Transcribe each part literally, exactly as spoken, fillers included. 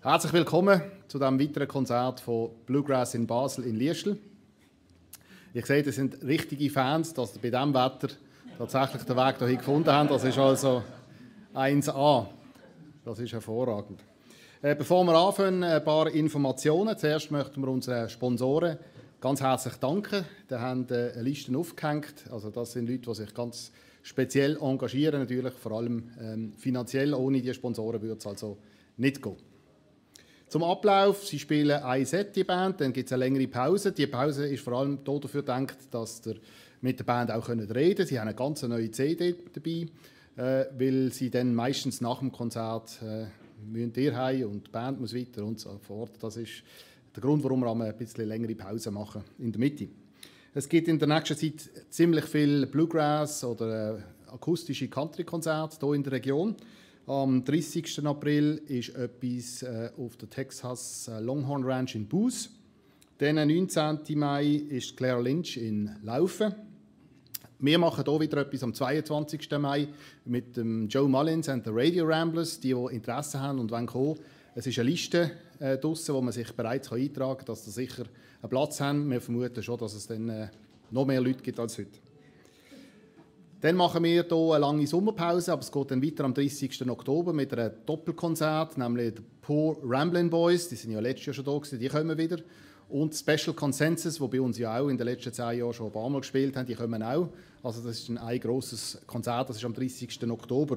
Herzlich willkommen zu diesem weiteren Konzert von Bluegrass in Basel in Liestal. Ich sehe, das sind richtige Fans, dass sie bei diesem Wetter tatsächlich den Weg hierhin gefunden haben. Das ist also eins A. Das ist hervorragend. Äh, bevor wir anfangen, ein paar Informationen. Zuerst möchten wir unseren Sponsoren ganz herzlich danken. Die haben äh, eine Liste aufgehängt. Also das sind Leute, die sich ganz speziell engagieren, natürlich vor allem ähm, finanziell. Ohne diese Sponsoren würde es also nicht gehen. Zum Ablauf: Sie spielen ein Set, die Band, dann gibt es eine längere Pause. Die Pause ist vor allem dafür gedacht, dass ihr mit der Band auch reden könnt. Sie haben eine ganz neue C D dabei, äh, weil sie dann meistens nach dem Konzert äh, müssen ihr heim und die Band muss weiter und so fort. Das ist der Grund, warum wir ein bisschen längere Pause machen in der Mitte. Es gibt in der nächsten Zeit ziemlich viel Bluegrass oder äh, akustische Country-Konzerte hier in der Region. Am dreißigsten April ist etwas äh, auf der Texas äh, Longhorn Ranch in Boos. Dann am neunzehnten Mai ist Claire Lynch in Laufen. Wir machen hier wieder etwas am zweiundzwanzigsten Mai mit dem Joe Mullins und den Radio Ramblers. Die, die Interesse haben und wollen kommen. Es ist eine Liste äh, draussen, wo man sich bereits eintragen kann, dass sie sicher einen Platz haben. Wir vermuten schon, dass es dann äh, noch mehr Leute gibt als heute. Dann machen wir hier eine lange Sommerpause, aber es geht dann weiter am dreißigsten Oktober mit einem Doppelkonzert, nämlich die Poor Ramblin' Boys, die sind ja letztes Jahr schon da gewesen, die kommen wieder. Und Special Consensus, die bei uns ja auch in den letzten zehn Jahren schon ein paar Mal gespielt haben, die kommen auch. Also das ist ein, ein grosses Konzert, das ist am dreißigsten Oktober.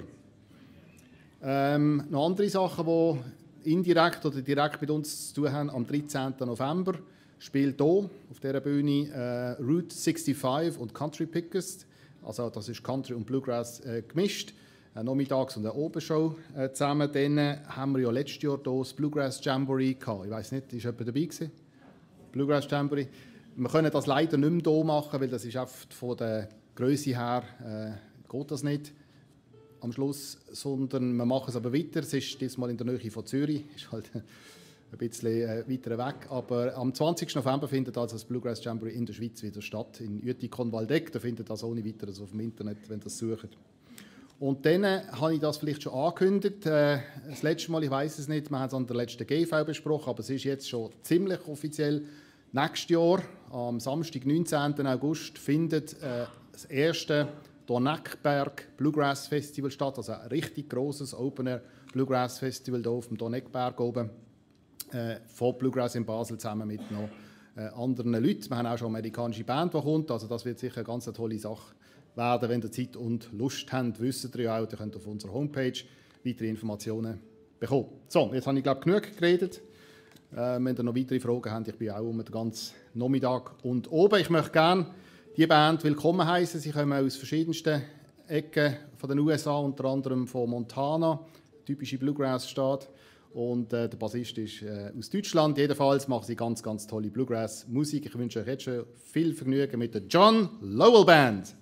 Ähm, noch andere Sachen, die indirekt oder direkt mit uns zu tun haben: am dreizehnten November spielt hier auf dieser Bühne äh, Route fünfundsechzig und Country Pickers. Also das ist Country und Bluegrass äh, gemischt, eine Nachmittags- und eine Obershow äh, zusammen. Dann äh, haben wir ja letztes Jahr hier das Bluegrass Jamboree gehabt. Ich weiss nicht, ist jemand dabei gewesen? Bluegrass Jamboree. Wir können das leider nicht mehr hier machen, weil das ist oft von der Größe her äh, geht das nicht am Schluss, sondern wir machen es aber weiter. Es ist diesmal in der Nähe von Zürich, ist halt ein bisschen äh, weiter weg. Aber am zwanzigsten November findet also das Bluegrass Jamboree in der Schweiz wieder statt, in Uetikon-Waldeck. Da findet das ohne weiteres auf dem Internet, wenn ihr das sucht. Und dann äh, habe ich das vielleicht schon angekündigt. Äh, das letzte Mal, ich weiß es nicht, wir haben es an der letzten G V besprochen, aber es ist jetzt schon ziemlich offiziell. Nächstes Jahr, am Samstag, neunzehnten August, findet äh, das erste Donneckberg Bluegrass Festival statt. Also ein richtig grosses Open-Air Bluegrass Festival hier auf dem Donneckberg oben. Äh, von Bluegrass in Basel zusammen mit noch äh, anderen Leuten. Wir haben auch schon eine amerikanische Band, die kommt. Also das wird sicher eine ganz tolle Sache werden. Wenn ihr Zeit und Lust habt, wisst ihr ja auch, ihr könnt auf unserer Homepage weitere Informationen bekommen. So, jetzt habe ich glaube genug geredet. Äh, wenn ihr noch weitere Fragen habt, ich bin auch um den ganzen Nachmittag und oben. Ich möchte gerne die Band willkommen heißen. Sie kommen aus verschiedensten Ecken von den U S A, unter anderem von Montana, typische Bluegrass-Stadt. Und äh, der Bassist ist äh, aus Deutschland. Jedenfalls machen sie ganz, ganz tolle Bluegrass-Musik. Ich wünsche euch jetzt schon viel Vergnügen mit der John Lowell Band.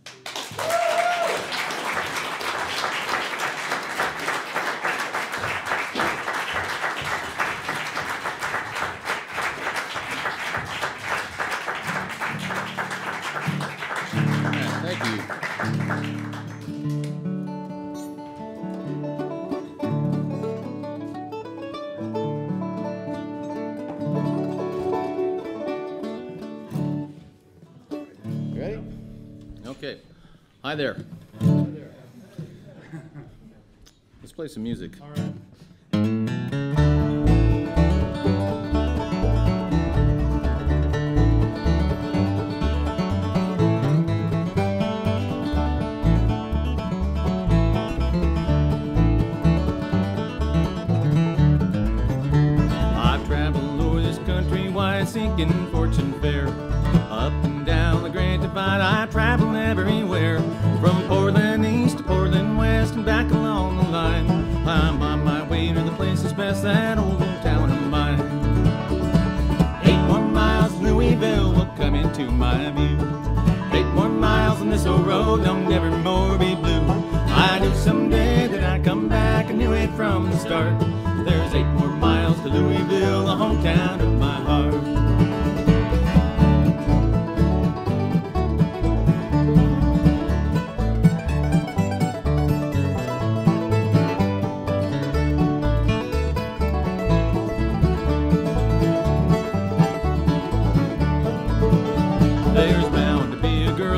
Hi there. Hi there. Let's play some music. All right. I've traveled over this country, why seeking fortune fair. Up and down the Great Divide, I travel everywhere. From Portland east to Portland west and back along the line. I'm on my way to the places best, that old town of mine. Eight more miles, Louisville will come into my view. Eight more miles on this old road, don't never more be blue. I knew someday that I'd come back, I knew it from the start. There's eight more miles to Louisville, the hometown of my heart.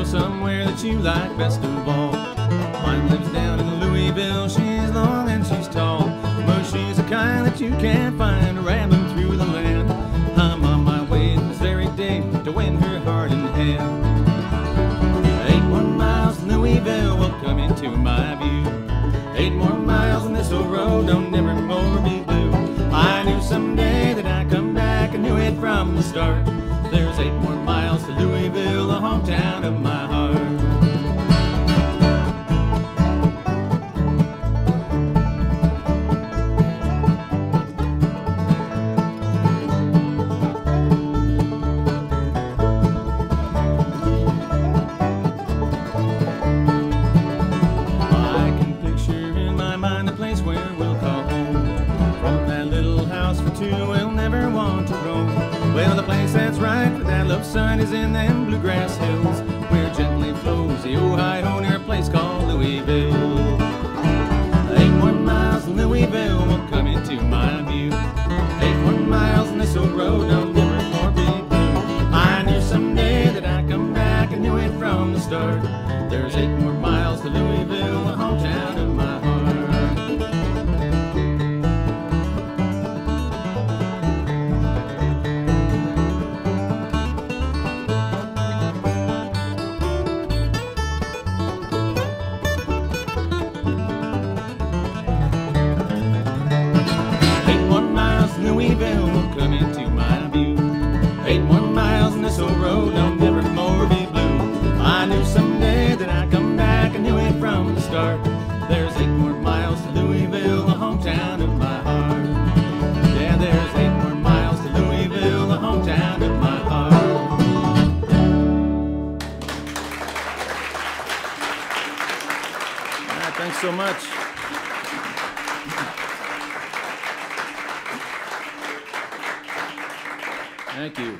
girl somewhere that you like best of all. Mine lives down in Louisville, she's long and she's tall, but she's the kind that you can't find rambling through the land. I'm on my way this very day to win her heart and hand. Eight more miles, Louisville will come into my view. Eight more miles on this old road, don't never more be blue. I knew someday that I'd come back, I knew it from the start. There's eight more miles to Louisville, the hometown of my heart. Sun is in them bluegrass hills, where gently flows the Ohio near a place called Louisville. Eight more miles in Louisville will come into my view. Eight more miles on this old road, don't never more be blue. I knew someday that I'd come back, I knew it from the start. There's eight more miles to Louisville, the hometown of my heart. Road, don't never more be blue. I knew someday that I'd come back, I knew it from the start. There's eight more miles to Louisville, the hometown of my heart. Yeah, there's eight more miles to Louisville, the hometown of my heart. All right, thanks so much. Thank you.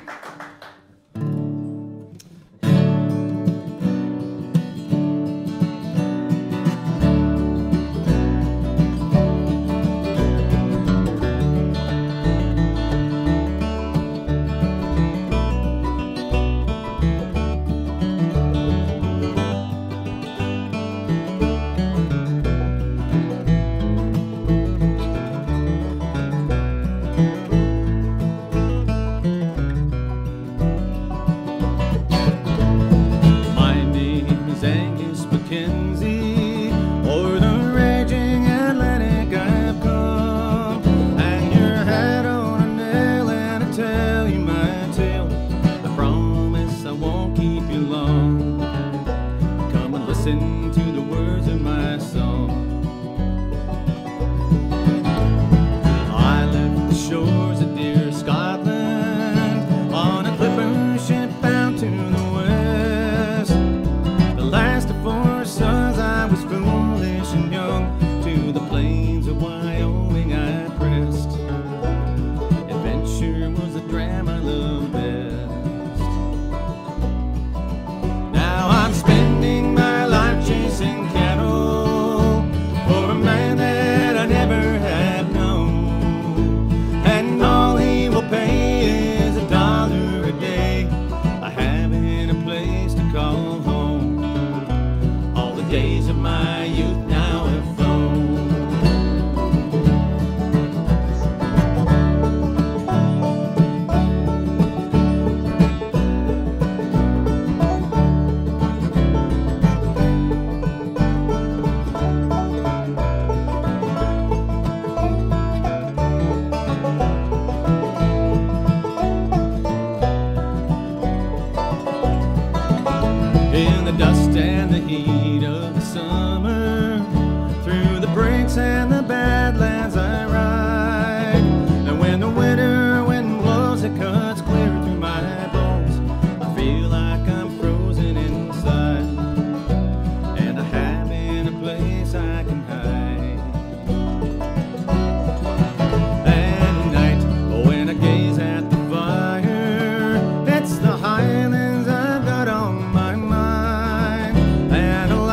Highlands I've got on my mind, and a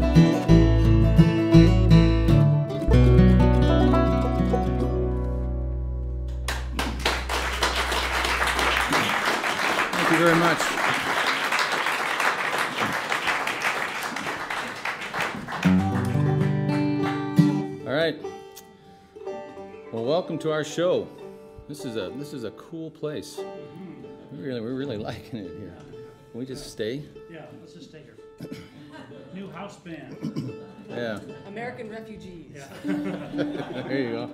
Thank you very much. All right. Well, welcome to our show. This is a this is a cool place. We're really we're really liking it here. Can we just stay? Yeah, let's just stay here. New house band. Yeah. American refugees. Yeah. There you go.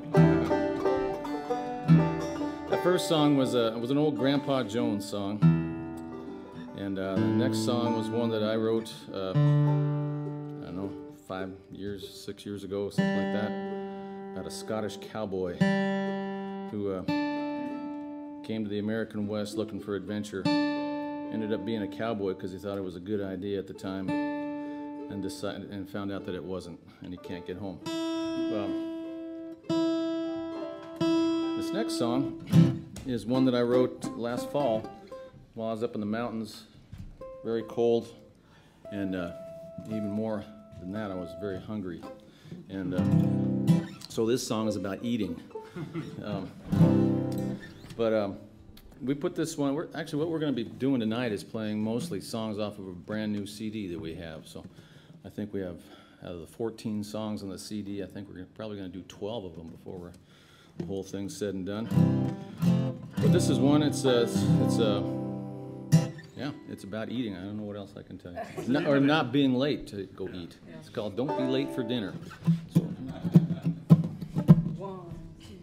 That first song was a was an old Grandpa Jones song, and uh, the next song was one that I wrote. Uh, I don't know, five years, six years ago, something like that, about a Scottish cowboy who uh, came to the American West looking for adventure. Ended up being a cowboy because he thought it was a good idea at the time, and decided and found out that it wasn't, and he can't get home. Well, this next song is one that I wrote last fall while I was up in the mountains, very cold, and uh, even more than that, I was very hungry. And uh, so this song is about eating. Um, but um, we put this one, we're, actually what we're going to be doing tonight is playing mostly songs off of a brand new C D that we have. So I think we have, out of the fourteen songs on the C D, I think we're gonna, probably going to do twelve of them before we're, the whole thing's said and done. But this is one, it's a, it's, it's a, yeah, it's about eating. I don't know what else I can tell you. Not, or not being late to go eat. It's called Don't Be Late for Dinner. So, One, two,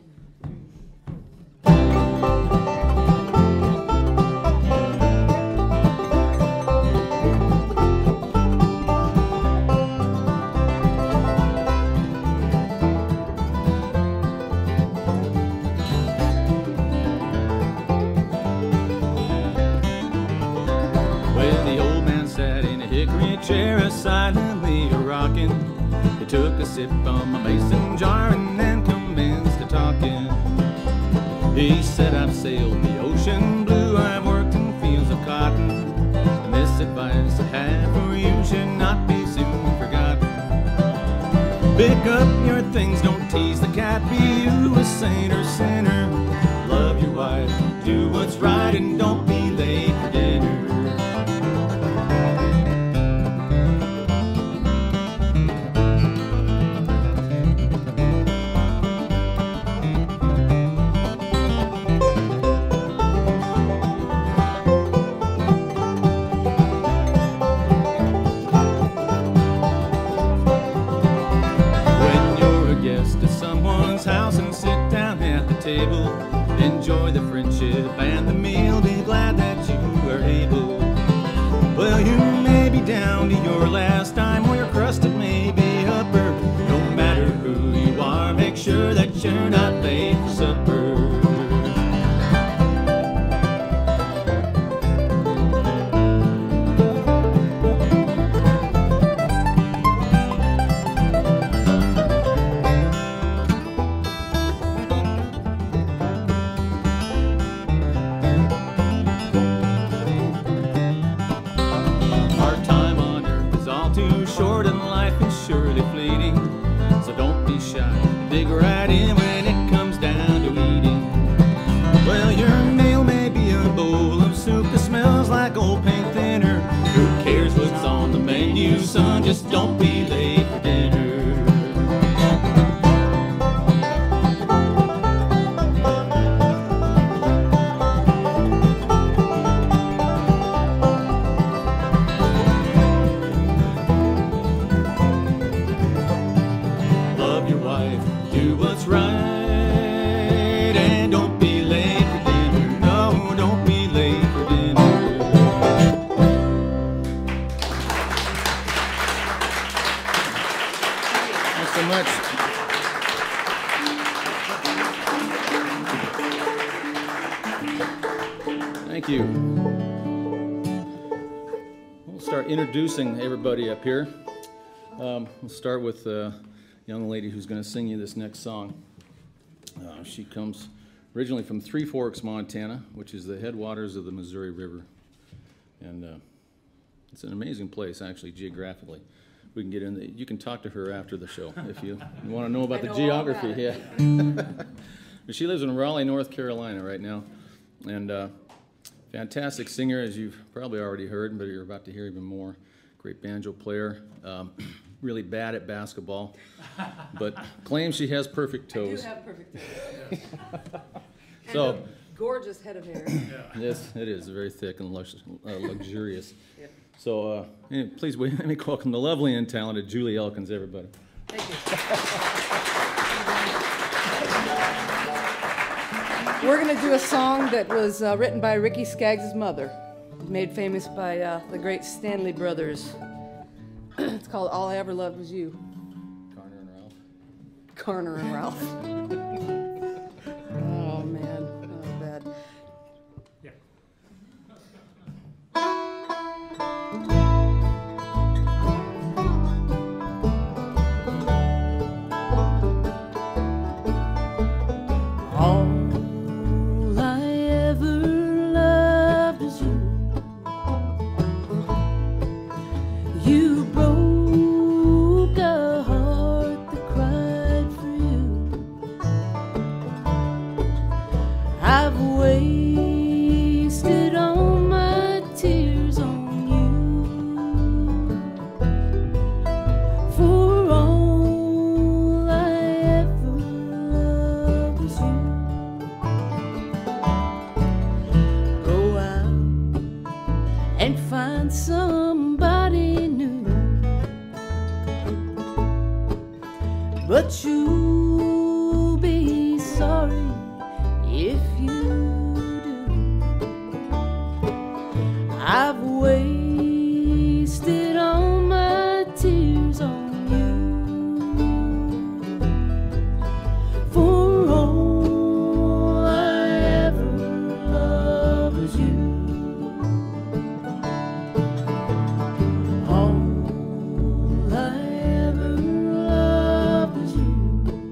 Well, the old man sat in a hickory chair, silently rocking. He took a sip from a mason jar and then commenced to talking. He said, I've sailed the ocean blue, I've worked in fields of cotton, and this advice I have for you should not be soon forgotten. Pick up your things, don't tease the cat, be you a saint or sinner. Love your wife, do what's right, and don't be late for dinner. House and sit down at the table, enjoy the friendship and the meal, be glad that you were able. Well, you may be down to your last dime, or your crust it may be upper. No matter who you are, make sure that you're not late for supper. Dig right in when it comes down to eating. Well, your meal may be a bowl of soup that smells like old paint thinner. Who cares what's on the menu, son? Just don't be late for dinner. Love your wife, do what's right, and don't be late for dinner. No, don't be late for dinner. thanks so much. Thank you. We'll start introducing everybody up here. Um, we'll start with uh, young lady who's going to sing you this next song. Uh, she comes originally from Three Forks, Montana, which is the headwaters of the Missouri River. And uh, it's an amazing place, actually, geographically. we can get in. The, you can talk to her after the show if you, you want to know about I the know all geography. about Yeah. it. But she lives in Raleigh, North Carolina right now, and uh, fantastic singer, as you've probably already heard, but you're about to hear even more. Great banjo player, um, really bad at basketball, but claims she has perfect I do toes. have perfect toes. So, And a gorgeous head of hair. yes, it is very thick and lux- uh, luxurious. Yep. So, uh, anyway, please wait, let me welcome the lovely and talented Julie Elkins, everybody. Thank you. We're going to do a song that was uh, written by Ricky Skaggs' mother, made famous by uh, the great Stanley Brothers. It's called All I Ever Loved Was You. Garner and Ralph. Garner and Ralph. Oh, man. That was bad. Yeah. All I ever loved was you. You broke a heart that cried for you. I've wasted all my tears on you. For all I ever loved was you. Go out and find somebody new, but you'll be sorry if you do. I've wasted all my tears on you. For all I ever loved was you. All I ever loved was you.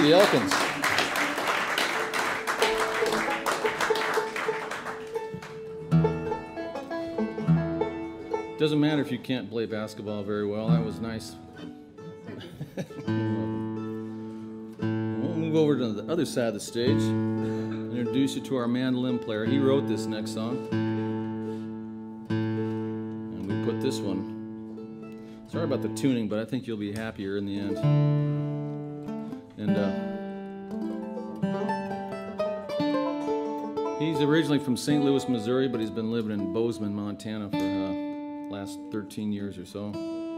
the Elkins. Doesn't matter if you can't play basketball very well. That was nice. We'll move over to the other side of the stage. Introduce you to our mandolin player. He wrote this next song. And we put this one. Sorry about the tuning, but I think you'll be happier in the end. And uh, he's originally from Saint Louis, Missouri, but he's been living in Bozeman, Montana for uh, last thirteen years or so.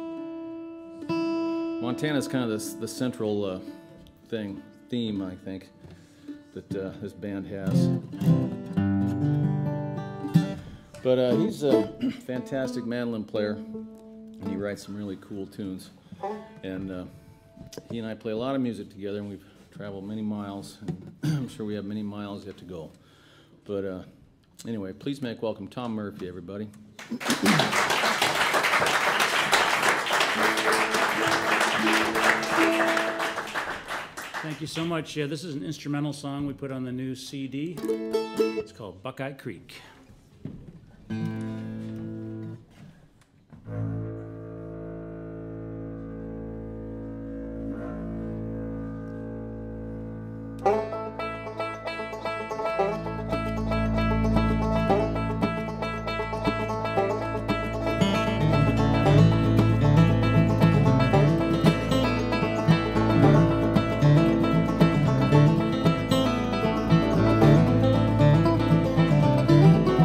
Montana's kind of this, the central uh, thing, theme, I think, that uh, this band has. But uh, he's a fantastic mandolin player, and he writes some really cool tunes. And uh, he and I play a lot of music together, and we've traveled many miles, and I'm sure we have many miles yet to go. But uh, anyway, please make welcome Tom Murphy, everybody. Thank you so much. Yeah, this is an instrumental song we put on the new C D. It's called Buckeye Creek. Thank you.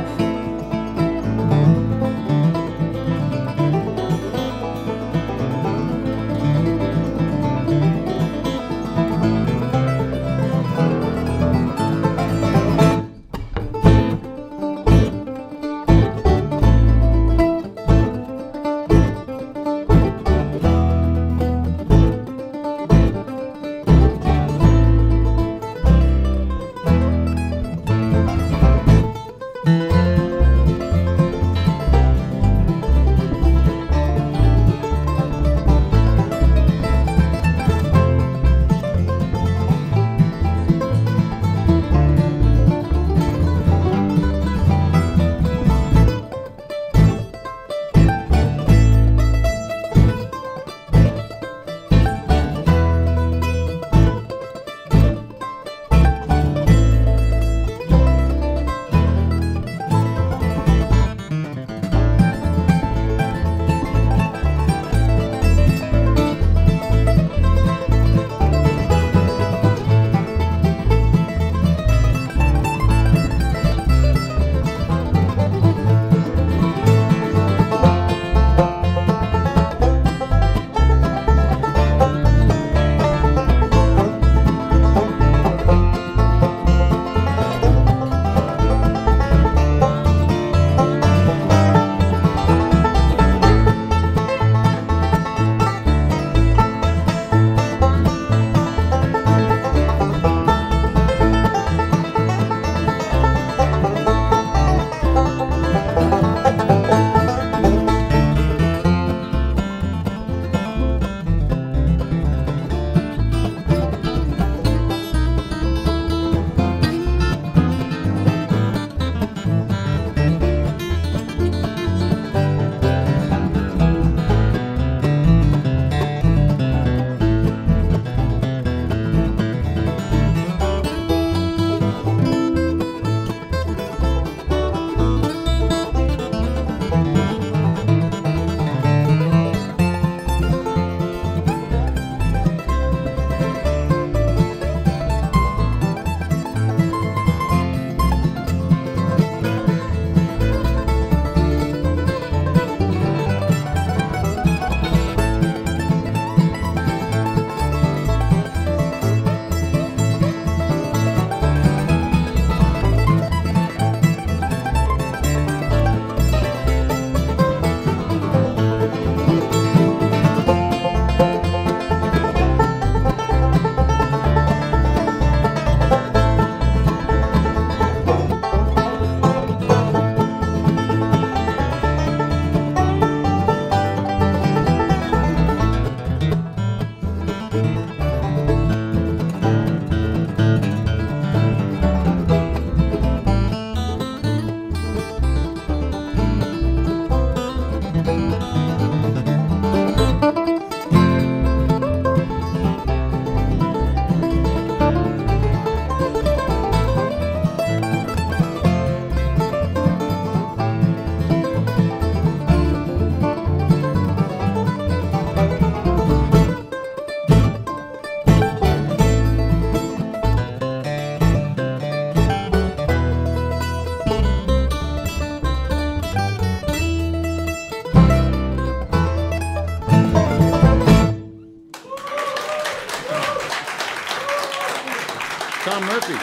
Murphy.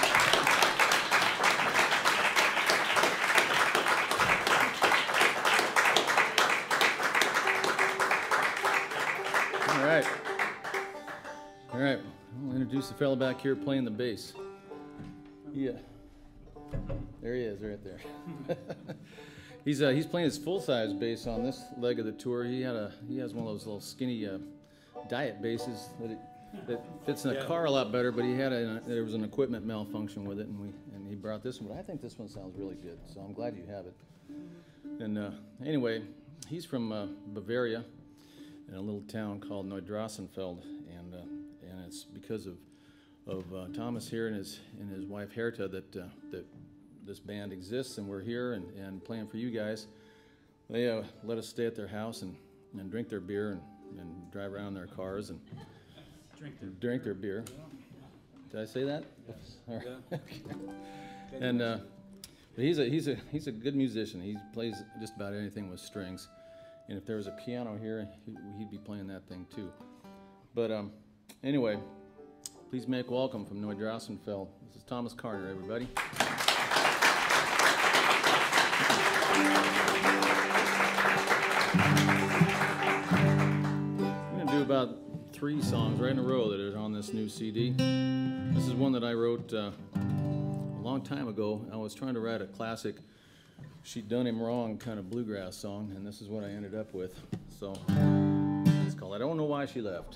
All right. All right. I'll introduce the fellow back here playing the bass. Yeah. There he is, right there. he's uh, he's playing his full-size bass on this leg of the tour. He had a he has one of those little skinny uh, diet basses that it, that fits in a Yeah. car a lot better. But he had a there was an equipment malfunction with it, and we and he brought this one. But I think this one sounds really good, so I'm glad you have it. And uh, anyway, he's from uh, Bavaria, in a little town called Neudrassenfeld, and uh, and it's because of of uh, Thomas here and his and his wife Herta that uh, that this band exists, and we're here and, and playing for you guys. They uh, let us stay at their house and, and drink their beer and, and drive around in their cars and Drink their drink their beer. Did I say that? Yes. All right. Yeah. Okay. And uh, but he's a he's a he's a good musician. He plays just about anything with strings. And if there was a piano here, he, he'd be playing that thing too. But um, anyway, please make welcome from Neudrassenfeld. This is Thomas Carter, everybody. I'm going to do about three songs right in a row that are on this new C D. This is one that I wrote uh, a long time ago. I was trying to write a classic She'd Done Him Wrong kind of bluegrass song, and this is what I ended up with. So it's called I Don't Know Why She Left.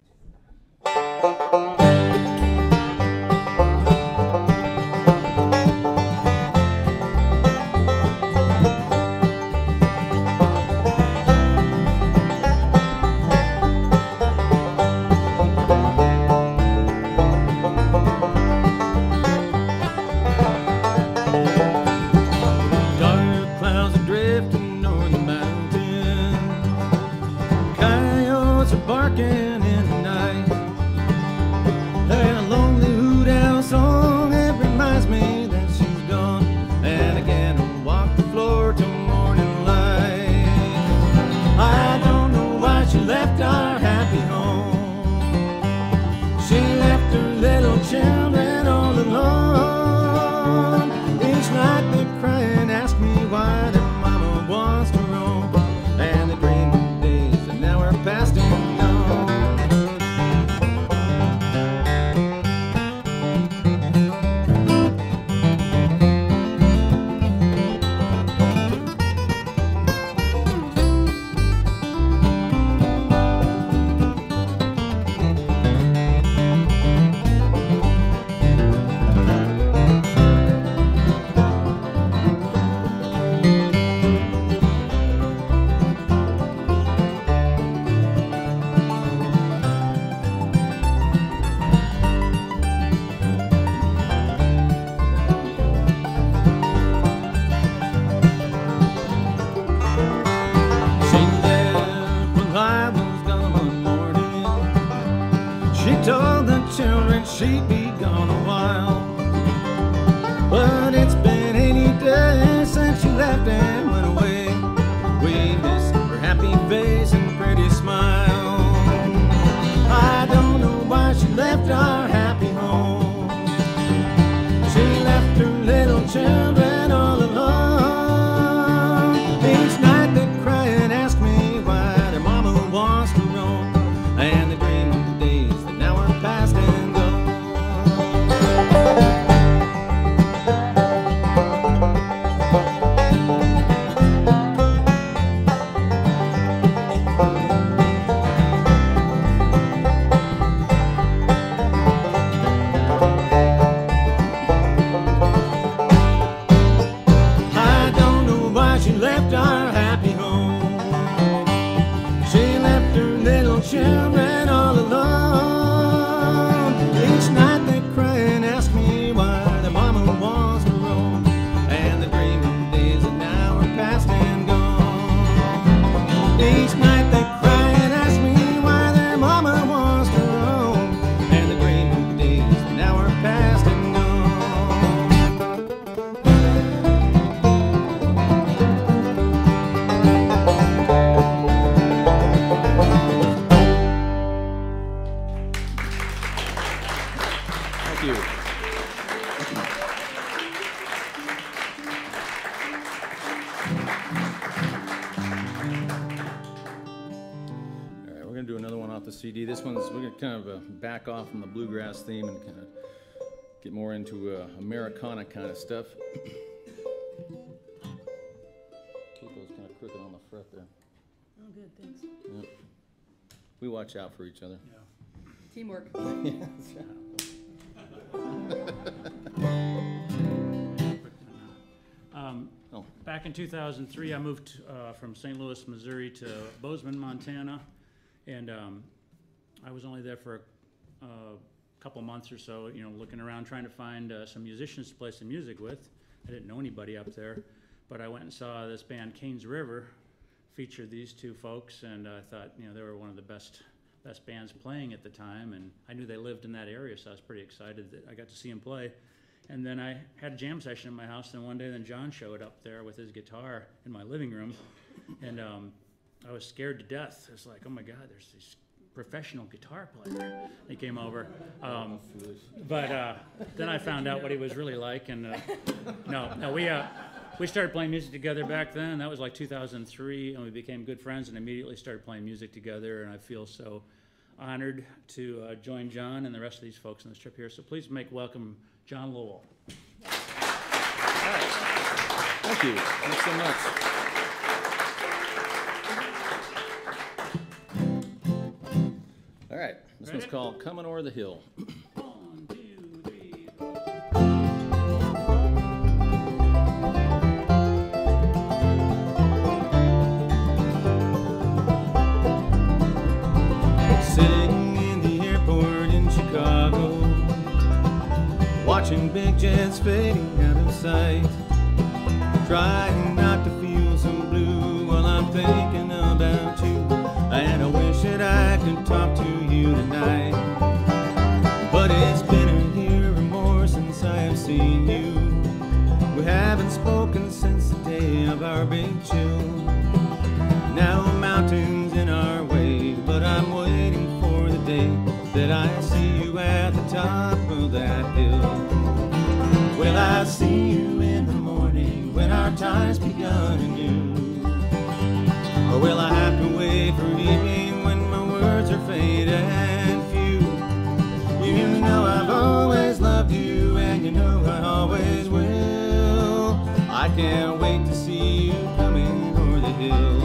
She'd be gone a while, but it's been eighty days since she left and went away. We miss her happy face and pretty smile. I don't know why she left our happy home. She left her little children all alone. Each night they cry and ask me why their mama wants to roam, and they dream of the days that now are past and gone. Children all alone. Each night they cry and ask me why their mama wants to roam, and they dream of days that now are past and gone. Each night they cry and ask me why their mama wants to roam, and they dream of days that now are past and gone. Thank you. gonna do another one off the C D. This one's, we're gonna kind of uh, back off from the bluegrass theme and kind of get more into uh, Americana kind of stuff. Keep those kind of crooked on the fret there. Oh, good, thanks. Yep. We watch out for each other. Teamwork. Yeah, that's right. Um, Oh. Back in two thousand three, I moved uh, from Saint Louis, Missouri to Bozeman, Montana, and um, I was only there for a uh, couple months or so, you know, looking around trying to find uh, some musicians to play some music with. I didn't know anybody up there, but I went and saw this band, Canes River, featured these two folks, and I thought, you know, they were one of the best best bands playing at the time, and I knew they lived in that area, so I was pretty excited that I got to see them play. And then I had a jam session in my house, and one day then John showed up there with his guitar in my living room, and um, I was scared to death. I was like, oh my God, there's this professional guitar player. He came over. Um, but uh, then I found out what he was really like, and uh, no, no, we, uh, we started playing music together back then. That was like two thousand three, and we became good friends and immediately started playing music together, and I feel so honored to uh, join John and the rest of these folks on this trip here. So please make welcome John Lowell. Thank you. Thanks so much. All right. This Ready? one's called Coming O'er the Hill. One, two, three, four. Sitting in the airport in Chicago, watching big jets fading out of sight, trying not to feel so blue while I'm thinking about you, and I wish that I could talk to you tonight. But it's been a year or more since I have seen you. We haven't spoken since the day of our big chill. Now a mountain's in our way, but I'm waiting for the day that I see you at the top of that hill. Will I see you in the morning when our time's begun anew? Or will I have to wait for evening when my words are faint and few? You know I've always loved you, and you know I always will. I can't wait to see you coming o'er the hill.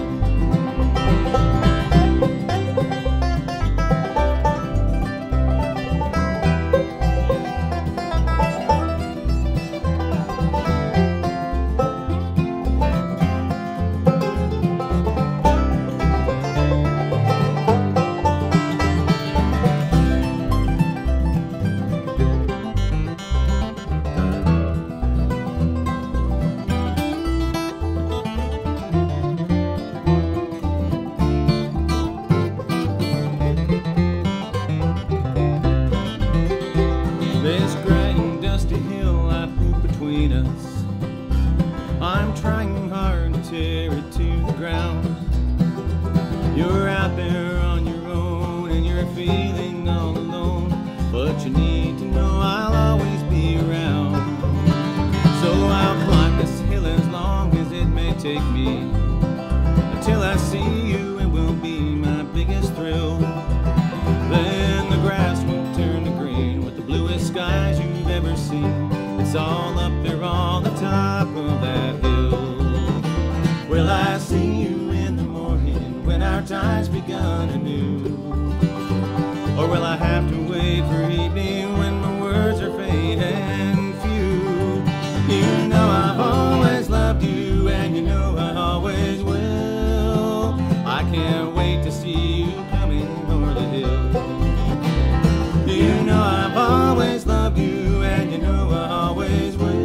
This gray and dusty hill I put between us, I'm trying hard to tear it to the ground. You're out there on your own and you're feeling all alone, but you need to know I'll always be around. So I'll climb this hill as long as it may take me, until I see you. It will be my biggest thrill. Then the grass will turn to green with the bluest skies you've ever seen. It's all up there on the top of that hill. Will I see you in the morning when our time's begun anew? Or will I have to wait for evening when my words are faint and few? You know I've always loved you, and you know I always will. I can't wait to see you coming o'er the hill. You know I've always loved you, and you know I always will.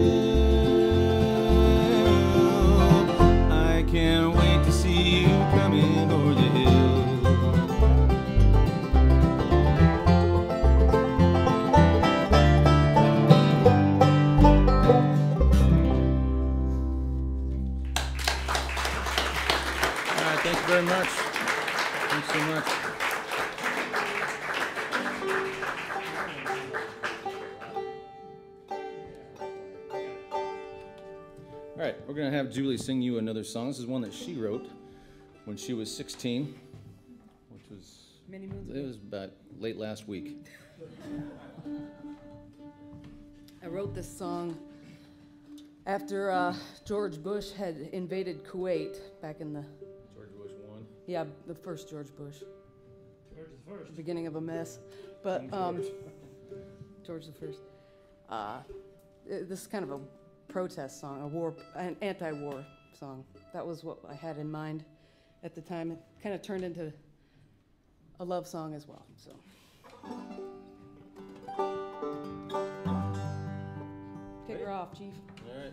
I can't wait to see you coming o'er the hill. All right. Thank you very much. Thanks so much. All right, we're going to have Julie sing you another song. This is one that she wrote when she was sixteen, which was Many moons It ago. was about late last week. I wrote this song after uh, George Bush had invaded Kuwait back in the, George Bush one. yeah, the first George Bush, George the first. beginning of a mess. But um, George the first. Uh, it- this is kind of a protest song, a war, an anti-war song. That was what I had in mind at the time. It kind of turned into a love song as well. So. Kick her off, Chief. All right.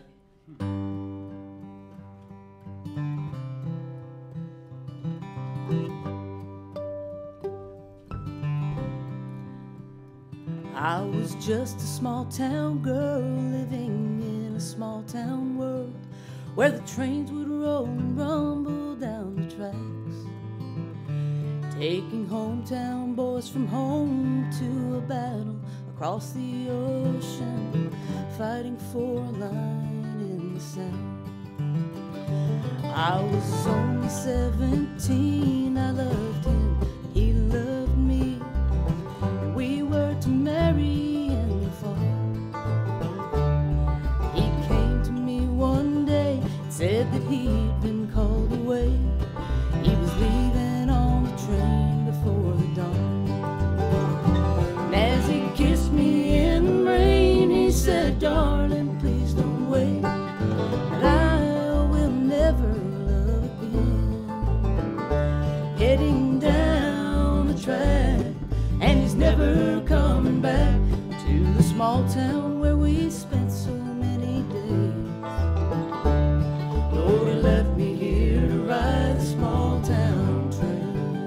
I was just a small town girl living in a small town world where the trains would roll and rumble down the tracks, taking hometown boys from home to a battle across the ocean, fighting for a line in the sand. I was only seventeen, I loved him, he loved me. We were to marry in the fall. He came to me one day, said that he'd been called away. He was leaving on the train before the dawn. And as he kissed me in the rain, he said, darling, please don't wait, and I will never love again. Heading down the track, and he's never coming back to the small town where we spent so many days. Lord, he left me here to ride the small town train.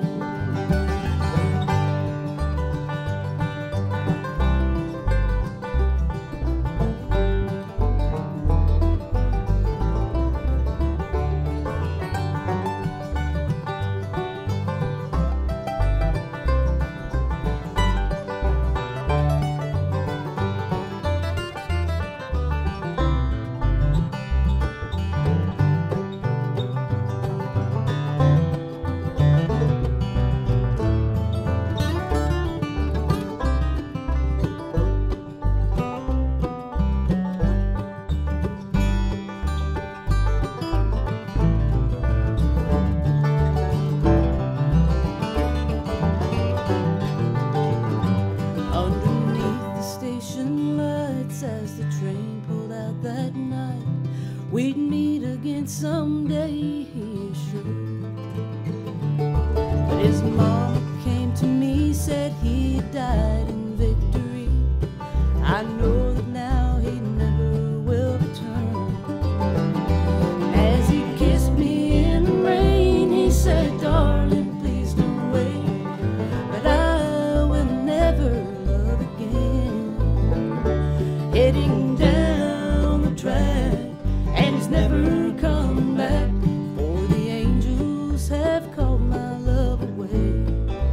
Underneath the station lights as the train pulled out that night, we'd meet again someday, he assured. But his mama came to me, said he had died in victory. I know that now he never will return. As he kissed me in the rain, he said, darling, please don't wait, but I will never love again. Heading down the track, and he's never coming back, for the angels have called my love away.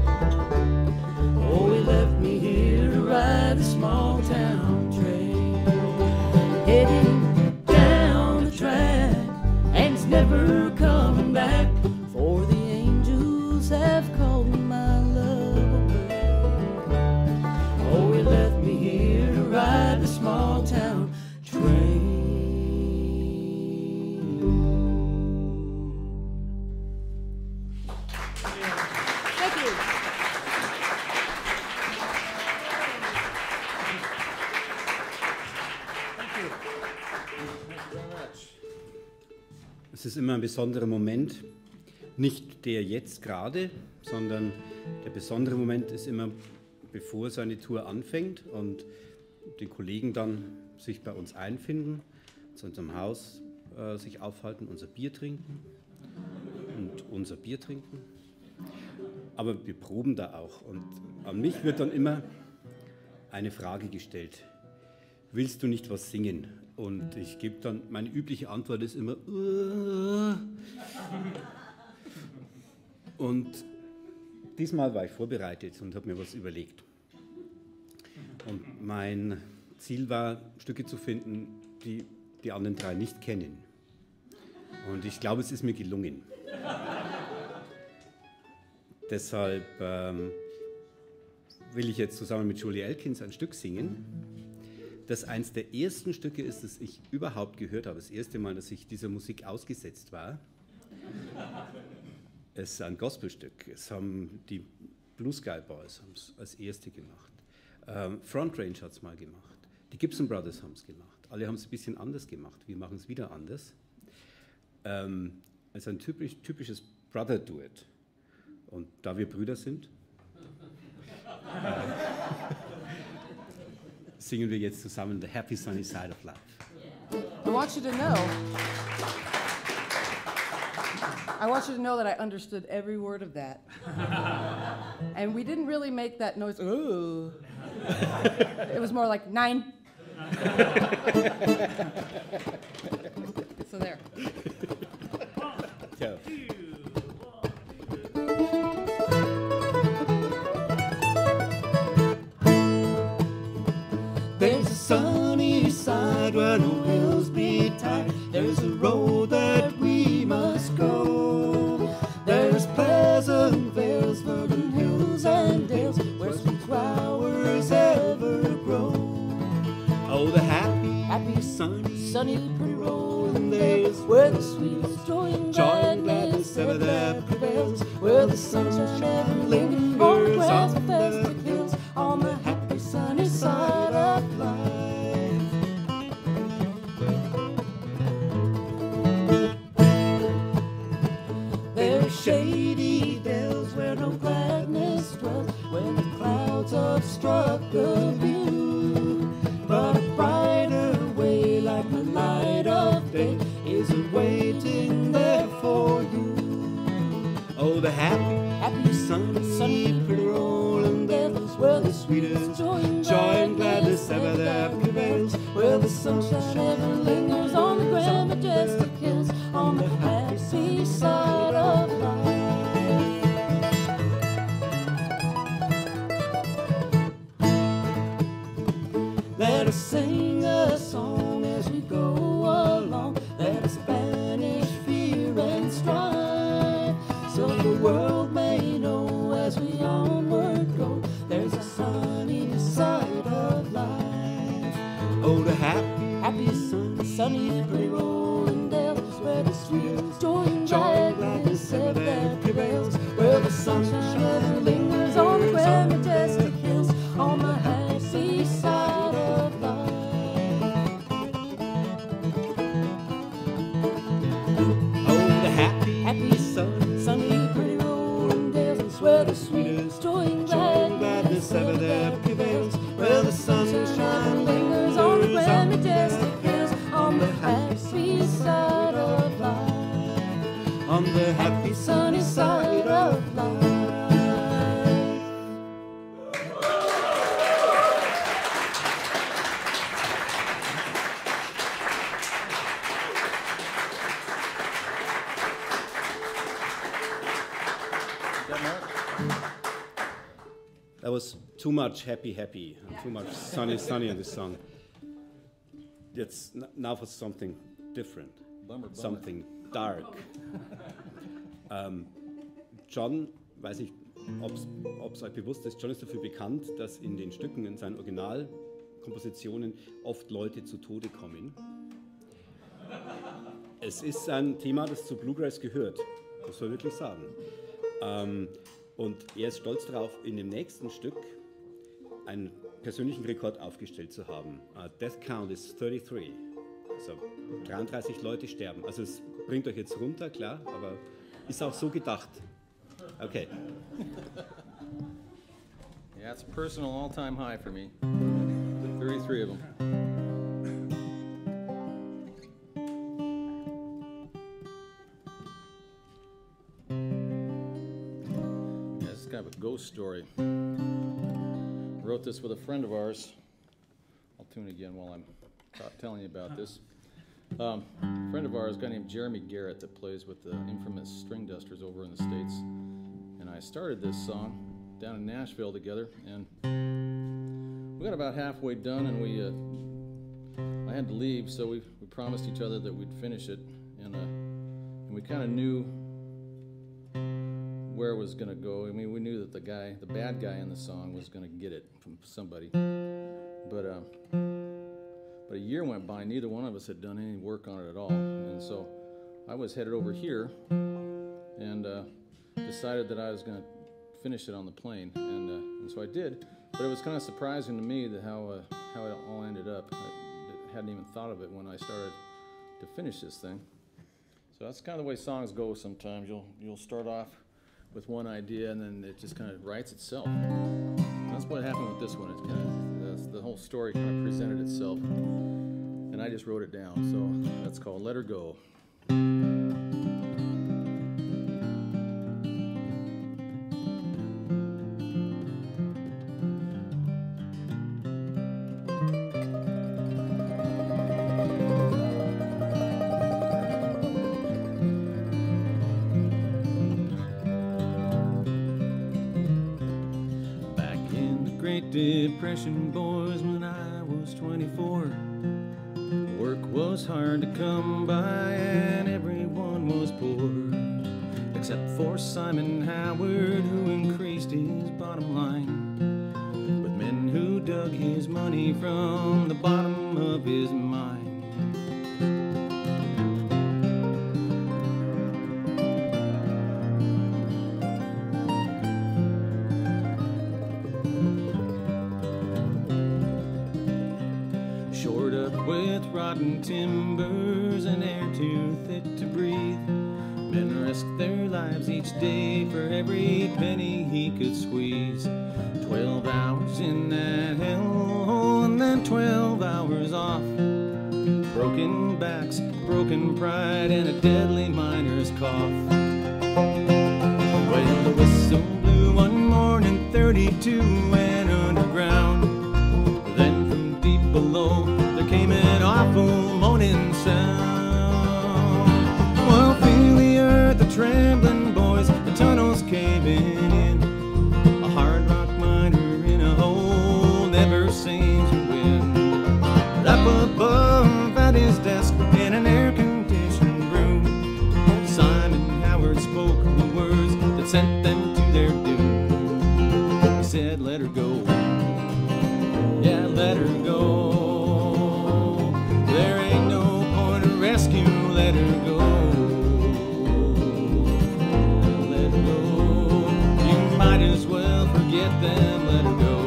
Oh, he left me here to ride the small town train. Heading down the track, and he's never coming back, for the angels have called my love away. Oh, he left me here to ride the small town train. Thank you. Es ist immer ein besonderer Moment, nicht der jetzt gerade, sondern der besondere Moment ist immer, bevor seine Tour anfängt und die Kollegen dann sich bei uns einfinden, zu unserem Haus äh, sich aufhalten, unser Bier trinken und unser Bier trinken. Aber wir proben da auch und an mich wird dann immer eine Frage gestellt: Willst du nicht was singen? Und ich gebe dann, meine übliche Antwort ist immer uh. Und diesmal war ich vorbereitet und habe mir was überlegt. Und mein Ziel war, Stücke zu finden, die die anderen drei nicht kennen. Und ich glaube, es ist mir gelungen. Deshalb ähm, will ich jetzt zusammen mit Julie Elkins ein Stück singen, das eins der ersten Stücke ist, das ich überhaupt gehört habe. Das erste Mal, dass ich dieser Musik ausgesetzt war. Es ist ein Gospelstück. Es haben die Blue Sky Boys haben's als erste gemacht. Ähm, Front Range hat es mal gemacht. Die Gibson Brothers haben es gemacht. Alle haben es ein bisschen anders gemacht. Wir machen es wieder anders. Ähm, es ist ein typisch, typisches Brother-Duett. Und da wir Brüder sind, singen wir jetzt zusammen The Happy Sunny Side of Life. I want you to know, I want you to know that I understood every word of that. And we didn't really make that noise, ooh. It was more like nine. So there. Yeah. There's a sunny side where no hills be tied. There's a road that we must go. There's pleasant vales, verdant hills and dales, where sweet flowers ever grow. Oh, the happy, Happy, sunny, sunny, pretty rolling dales, where the sweetest joy and gladness ever there prevails, where the sunshine never lingers on the grass of festive hills, on the happy sunny side of life. There are shady dells where no gladness dwells, where the clouds obstruct the view, but a brighter way like the light of day is awaiting there for you. oh, the happy, Happy, sunny, sunny, pretty rolling dells, where the sweetest joy and gladness ever there prevails, where the sunshine ever lingers on the grand majestic hills, on the happy seaside of life. Let us sing a song as we go along, let us banish fear and strife, so the world may know as we onward go, there's a sunny side of life. oh, the happy, Happy, sunny, sunny, pretty rolling dells, where the sweetest joy and gladness ever there prevails, where the sunshine ever lingers on the grand majestic hills, on the happy side of life. oh, the happy, Happy, sunny, sunny, pretty rolling dells, where the sweetest joy and gladness ever there prevails, where the sunshine lingers on the grand majestic hills, on the happy side of life, on the happy sunny side of life. That was too much happy, happy, and too much sunny, sunny in this song. It's n- now for something different, Bummer, bummer. something dark. ähm, John, weiß nicht, ob es euch bewusst ist, John ist dafür bekannt, dass in den Stücken, in seinen Originalkompositionen oft Leute zu Tode kommen. Es ist ein Thema, das zu Bluegrass gehört, muss man wirklich sagen. Ähm, Und er ist stolz darauf, in dem nächsten Stück einen persönlichen Rekord aufgestellt zu haben. Uh, Death Count is thirty-three. Also dreiunddreißig Leute sterben. Also es bringt euch jetzt runter, klar, aber ist auch so gedacht. Okay. Yeah, it's a personal all-time high for me. thirty-three of them. Kind of a ghost story. Wrote this with a friend of ours. I'll tune again while I'm t- telling you about this. Um, a friend of ours, a guy named Jeremy Garrett, that plays with the infamous String Dusters over in the States. And I started this song down in Nashville together, and we got about halfway done, and we uh, I had to leave, so we, we promised each other that we'd finish it, and, uh, and we kind of knew where it was going to go. I mean, we knew that the guy, the bad guy in the song, was going to get it from somebody. But uh, but a year went by, neither one of us had done any work on it at all. And so I was headed over here and uh, decided that I was going to finish it on the plane. And, uh, and so I did. But it was kind of surprising to me that how, uh, how it all ended up. I hadn't even thought of it when I started to finish this thing. So that's kind of the way songs go sometimes. You'll, you'll start off with one idea and then it just kind of writes itself. And that's what happened with this one. It's kind of, that's, the whole story kind of presented itself. And I just wrote it down. So that's called Let Her Go. Depression, boys, when I was twenty-four. Work was hard to come by and everyone was poor, except for Simon Howard, who increased his bottom line with men who dug his money from the bottom of his mind. Rotten timbers and air too thick to breathe, men risk their lives each day for every penny he could squeeze. Twelve hours in that hellhole and then twelve hours off. Broken backs, broken pride, and a deadly miner's cough. Well, the whistle blew one morning, thirty-two went underground. Then from deep below came an awful moaning sound. Well, feel the earth a trembling, boys, the tunnel's caving in. A hard rock miner in a hole never seems to win. But up above at his desk in an air-conditioned room, Simon Howard spoke the words that sent them to their doom. He said, let her go, yeah, let her go. Let her go, let her go. You might as well forget them, let her go.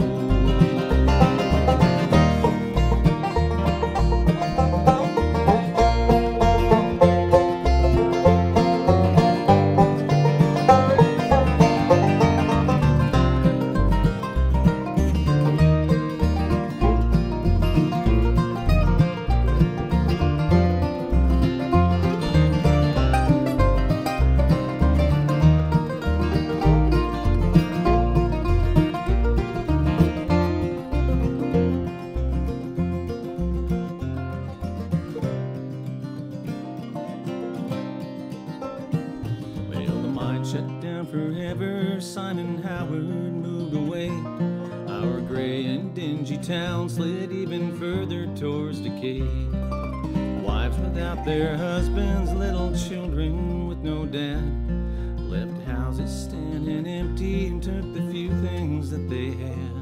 Town slid even further towards decay. Wives without their husbands, little children with no dad, left houses standing empty and took the few things that they had.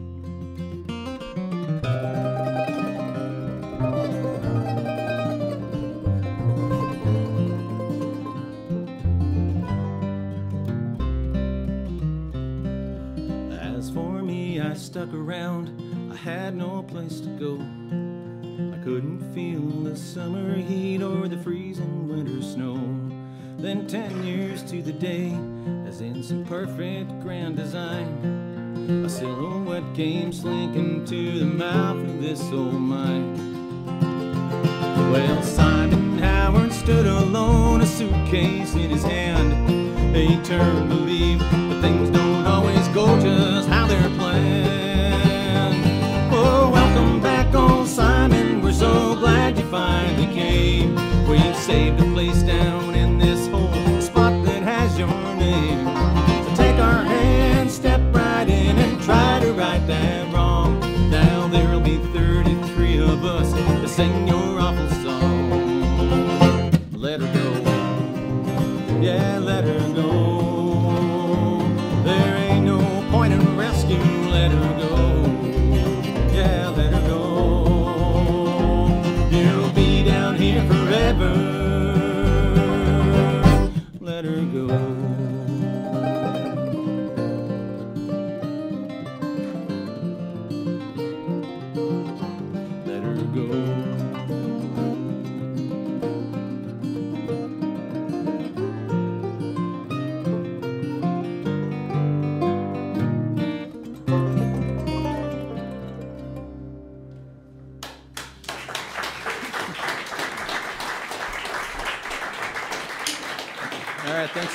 As for me, I stuck around. I had no place to go. I couldn't feel the summer heat or the freezing winter snow. Then ten years to the day, as in some perfect grand design, a silhouette came slinking to the mouth of this old mine. Well, Simon Howard stood alone, a suitcase in his hand. He turned to leave, but things don't always go just how they're planned. Oh, welcome back, old Simon, we're so glad you finally came. We've saved a place down in this whole spot that has your name. So take our hand, step right in and try to right that wrong. Now there'll be thirty-three of us to sing your awful song. Let her go, yeah, let her go.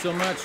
so much.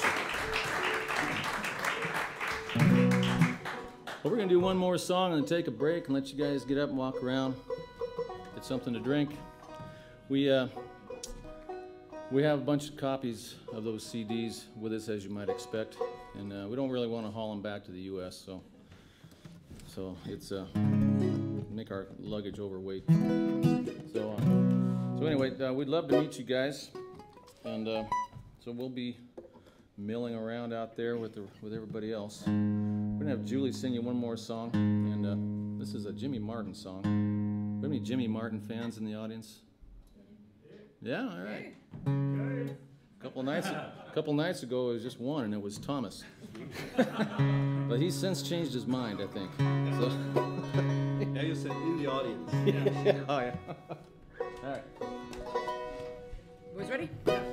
Well, we're going to do one more song and then take a break and let you guys get up and walk around, get something to drink. We, uh, we have a bunch of copies of those C Ds with us, as you might expect, and uh, we don't really want to haul them back to the U S, so so it's uh, make our luggage overweight. So, uh, so anyway, uh, we'd love to meet you guys, and uh, so we'll be milling around out there with the, with everybody else. We're gonna have Julie sing you one more song, and uh, this is a Jimmy Martin song. Do we have any Jimmy Martin fans in the audience? Yeah, all right. A couple nights, a couple nights ago, it was just one, and it was Thomas. But he's since changed his mind, I think. So. Yeah, you said in the audience. Yeah. Oh yeah. All right. Boys ready?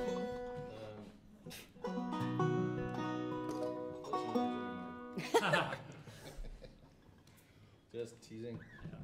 Just teasing.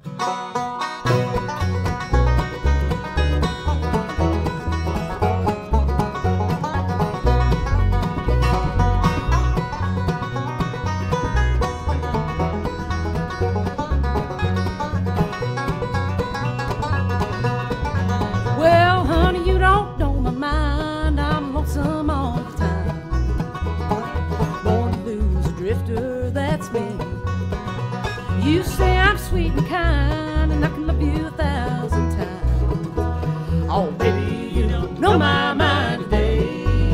Well, honey, you don't know my mind. I'm lonesome all the time. Born to lose a drifter, that's me. You say I'm sweet and kind, and I can love you a thousand times. Oh, baby, you don't know my mind today.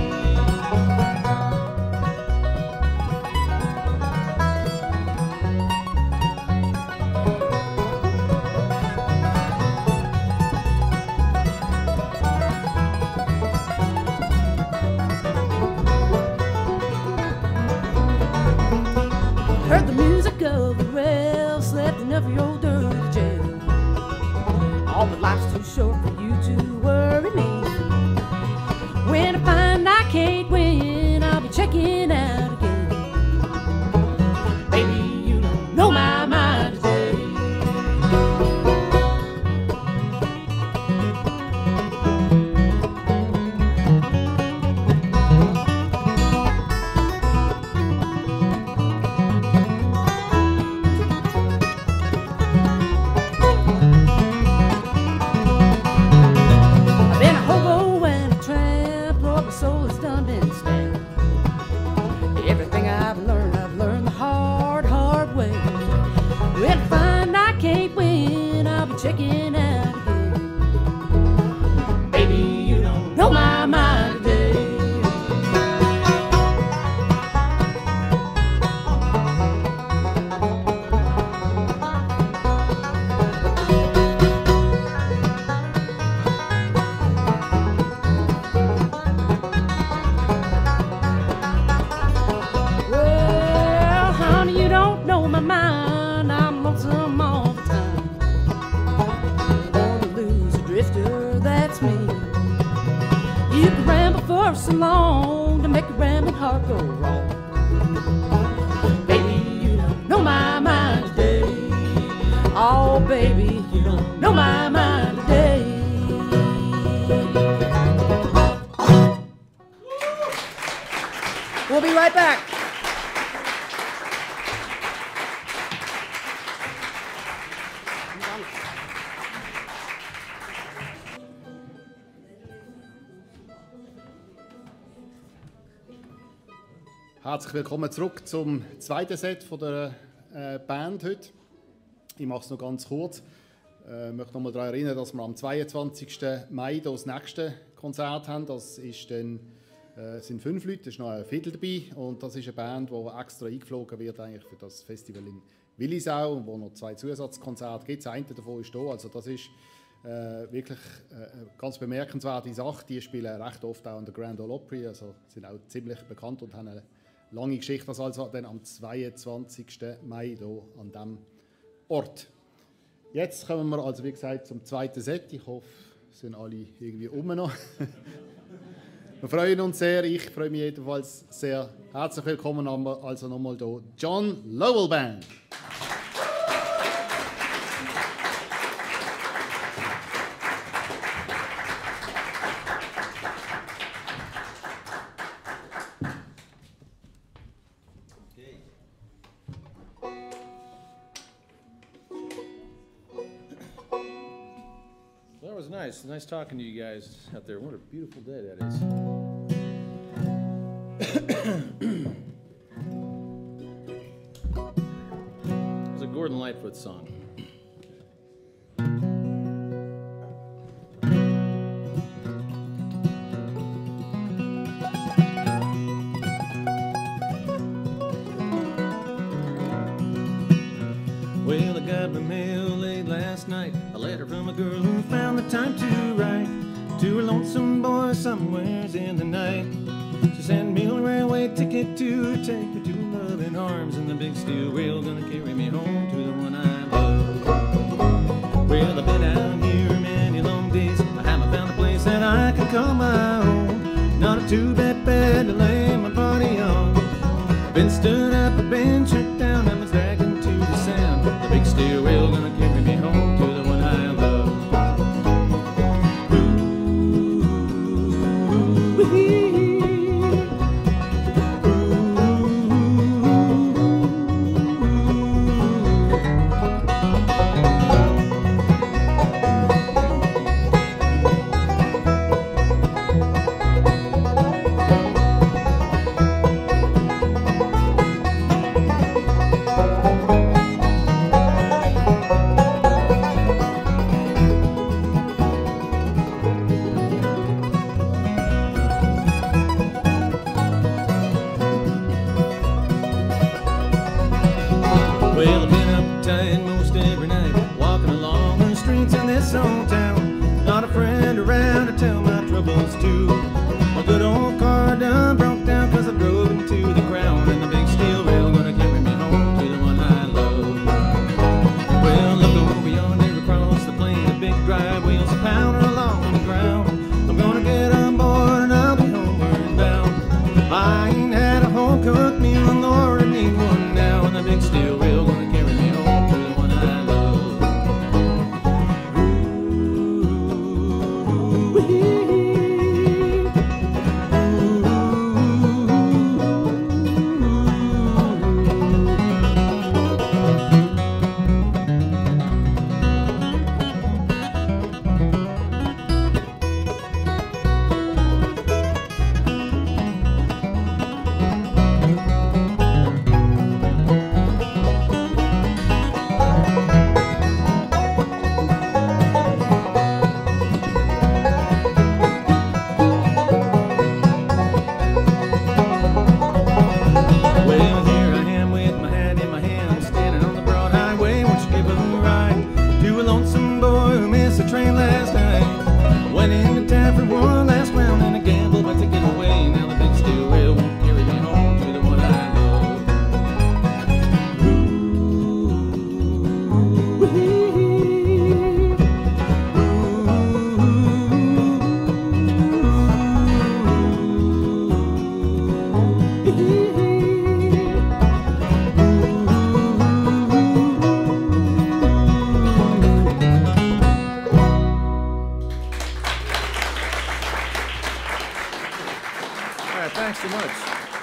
Heard the music of the rail, slept in every old dirty jail. All but life's too short for you to worry me. When I find I can't win, I'll be checking out again. Baby, you don't know my mind today. I've been a hobo and a tramp, Lord, my soul has done been stamped. Everything I've learned, I've learned the hard, hard way. When I find I can't win, I'll be checking out again. Baby, you don't know my mind today. Well, honey, you don't know my mind. I'm lonesome all the time. Born to lose a drifter, that's me. You can ramble for so long to make a rambling heart go wrong. Baby, you don't know my mind today. Oh, baby, you don't know my mind today. We'll be right back. Herzlich willkommen zurück zum zweiten Set von der äh, Band heute. Ich mache es noch ganz kurz. Ich äh, möchte noch mal daran erinnern, dass wir am zweiundzwanzigsten Mai das nächste Konzert haben. Das ist dann, äh, sind fünf Leute, da ist noch ein Fiddle dabei. Und das ist eine Band, die extra eingeflogen wird eigentlich für das Festival in Willisau, wo noch zwei Zusatzkonzerte gibt. Das eine davon ist hier. Also das ist äh, wirklich äh, eine ganz bemerkenswerte Sache. Die spielen recht oft auch an der Grand Ole Opry, also sind auch ziemlich bekannt und haben eine lange Geschichte. Das also dann am zweiundzwanzigsten Mai hier an diesem Ort. Jetzt kommen wir also wie gesagt zum zweiten Set. Ich hoffe, es sind alle irgendwie um noch. Wir freuen uns sehr. Ich freue mich jedenfalls sehr. Herzlich willkommen also nochmal hier John Lowell Band. nice. Nice talking to you guys out there. What a beautiful day that is. It was a Gordon Lightfoot song. Well, I got my mail late last night, a letter from a girl who found the time to write to a lonesome boy somewheres in the night. She sent me a railway ticket to take her to loving arms, and the big steel rail gonna carry me home to the one I love. Well, I've been out here many long days, I haven't found a place that I can call my own. Not a two-bed bed to lay my body on. I've been stood up, I've been shut down, I was dragging to the sound. The big steel rail gonna carry me home to the one I love. Ooh-wee. Well, I've been uptight most every night, walking along the streets in this old town. Not a friend around to tell my troubles to. My good old car done broke down cause I drove into the ground, and the big steel rail gonna carry me home to the one I love. Well, look over yonder across the plain, the big drive wheels are pounding along the ground. I'm gonna get on board and I'll be homeward bound. I ain't had a home cooked meal, and Lord, I need one now, and the big steel rail gonna carry me home to the one I love. Ooh-wee. Well, here I am with my hat in my hand, standing on the broad highway, won't you give a ride to a lonesome boy who missed the train last night. Went into town for one last round and a gamble by taking away. Now the big steel rail won't carry me home to the one I love. All right, thanks so much.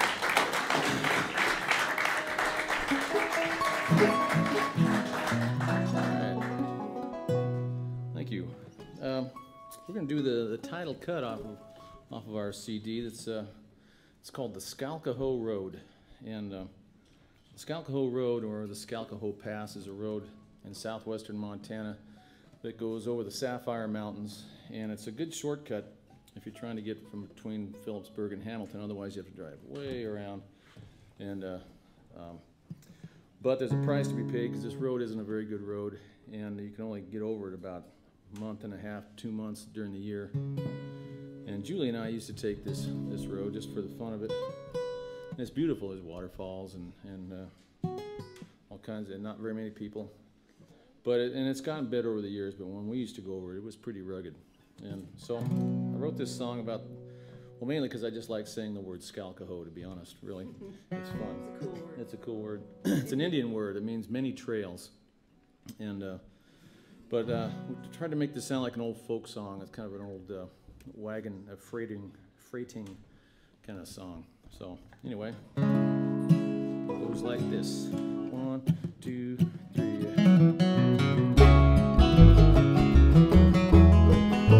All right. Thank you. Um, we're going to do the, the title cut off of off of our C D. That's uh, it's called the Skalkaho Road, and uh, the Skalkaho Road, or the Skalkaho Pass, is a road in southwestern Montana that goes over the Sapphire Mountains, and it's a good shortcut if you're trying to get from between Phillipsburg and Hamilton. Otherwise, you have to drive way around. And uh, um, but there's a price to be paid because this road isn't a very good road, and you can only get over it about a month and a half, two months during the year. And Julie and I used to take this this road just for the fun of it. And it's beautiful. There's waterfalls and and uh, all kinds of, not very many people. But it, and it's gotten better over the years. But when we used to go over it, it was pretty rugged. And so I wrote this song about, well, mainly because I just like saying the word Skalkaho, to be honest, really. It's fun. It's a cool word. It's a cool word. It's an Indian word. It means many trails. And, uh, but uh, we tried to make this sound like an old folk song. It's kind of an old uh, wagon, a freighting, freighting kind of song. So anyway, it goes like this. One, two, three.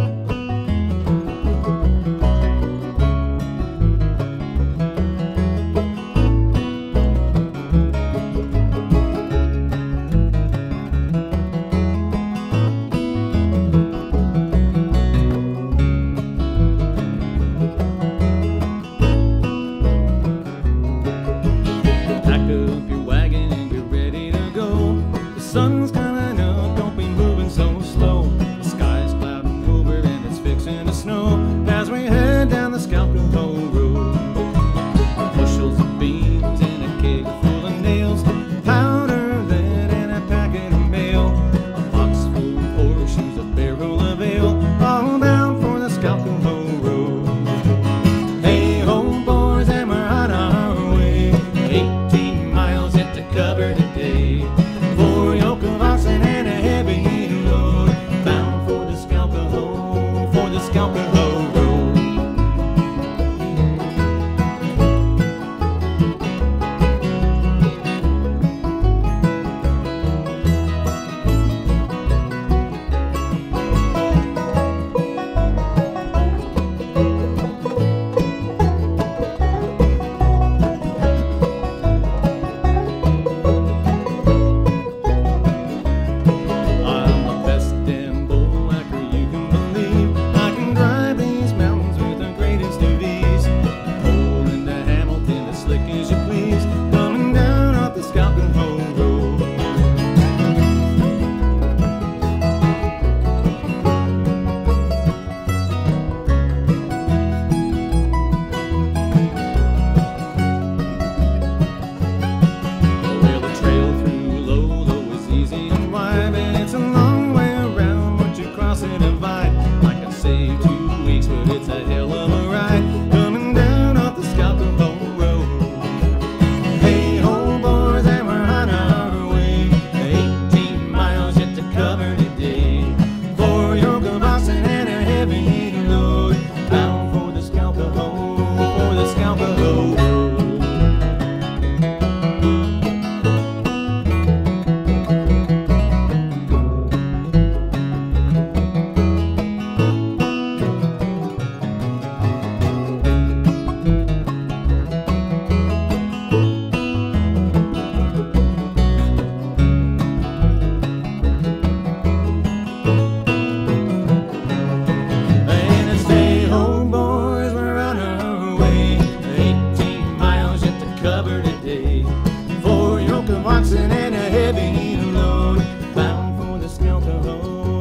cover today. Four yoke of oxen and a heavy load, bound for the Skelterhole,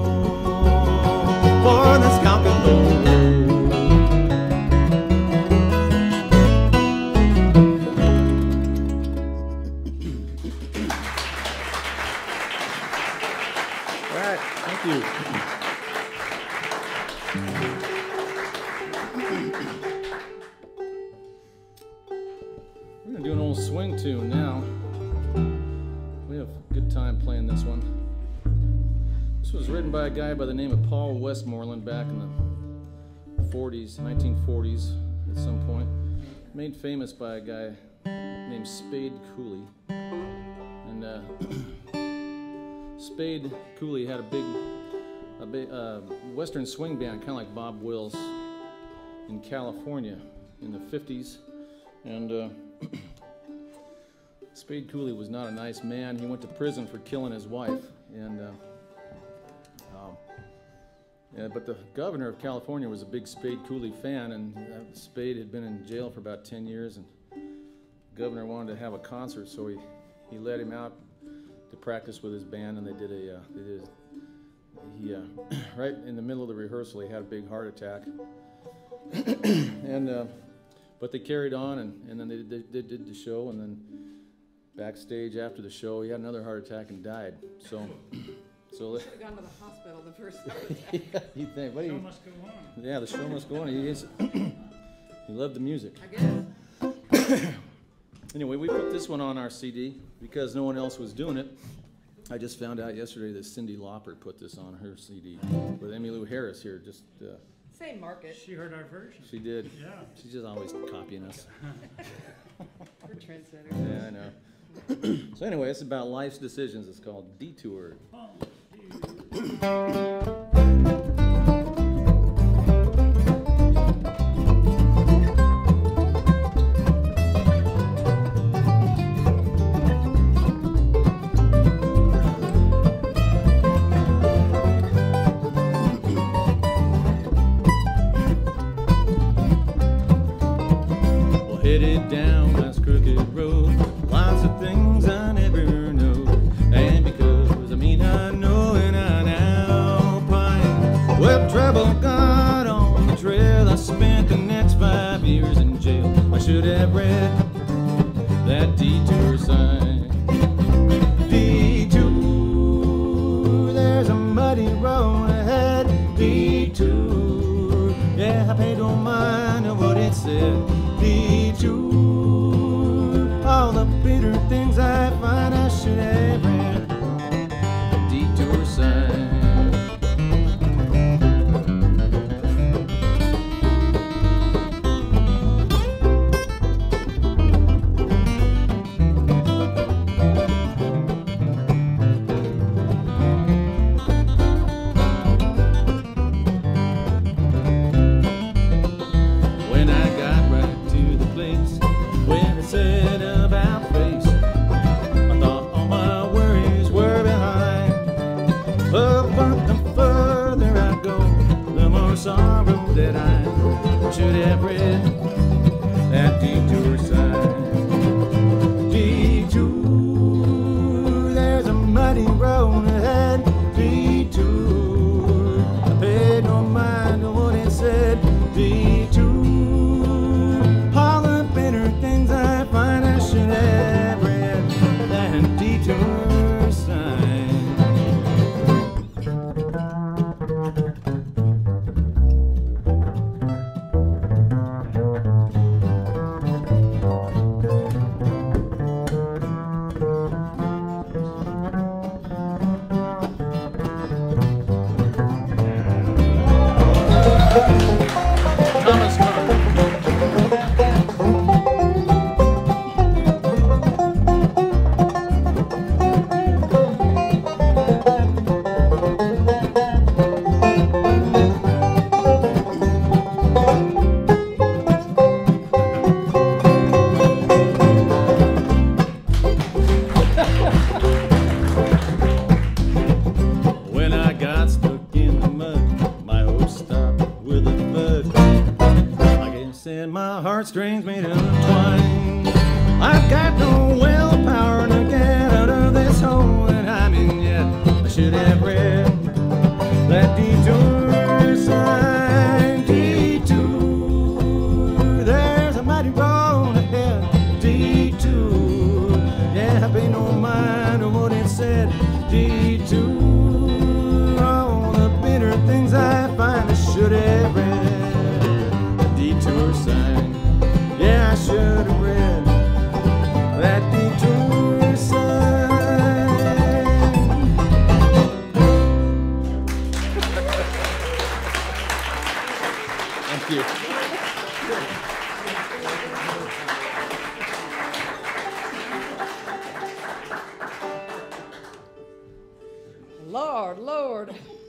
for the Skelterhole. All right, thank you. We're gonna do an old swing tune now. We have a good time playing this one. This was written by a guy by the name of Paul Westmoreland back in the forties, nineteen forties at some point. Made famous by a guy named Spade Cooley. And uh, Spade Cooley had a big, a big uh, Western swing band, kind of like Bob Wills, in California in the fifties. And uh, Spade Cooley was not a nice man. He went to prison for killing his wife. And uh, um, yeah, but the governor of California was a big Spade Cooley fan, and uh, Spade had been in jail for about ten years, and the governor wanted to have a concert, so he, he let him out to practice with his band, and they did a, uh, they did a, he, uh, right in the middle of the rehearsal, he had a big heart attack. and, uh, but they carried on, and, and then they, they, they did the show, and then backstage after the show, he had another heart attack and died. So, so Should have gone to the hospital the first time. yeah, you think? What do Show you? must go on. Yeah, the show must go on. He is. He loved the music. I guess. Anyway, we put this one on our C D because no one else was doing it. I just found out yesterday that Cyndi Lauper put this on her C D with Emmylou Harris here. Just uh, Same market. She heard our version. she did. Yeah. She's just always copying us. We're trendsetters. Yeah, I know. So anyway, it's about life's decisions. It's called Detour. Well, headed down this crooked road, lots of things I never know. And because I mean I know and I now pine. Well, trouble got on the trail. I spent the next five years in jail. I should have read that detour sign. Detour, there's a muddy road ahead. Detour, yeah, I paid no mind to what it said. Detour, all the bitter things I find I should have read the detour sign. said, detour, all the bitter things I find I should have read. The detour sign, yeah, I should have read that detour sign. Thank you. Lord, Lord.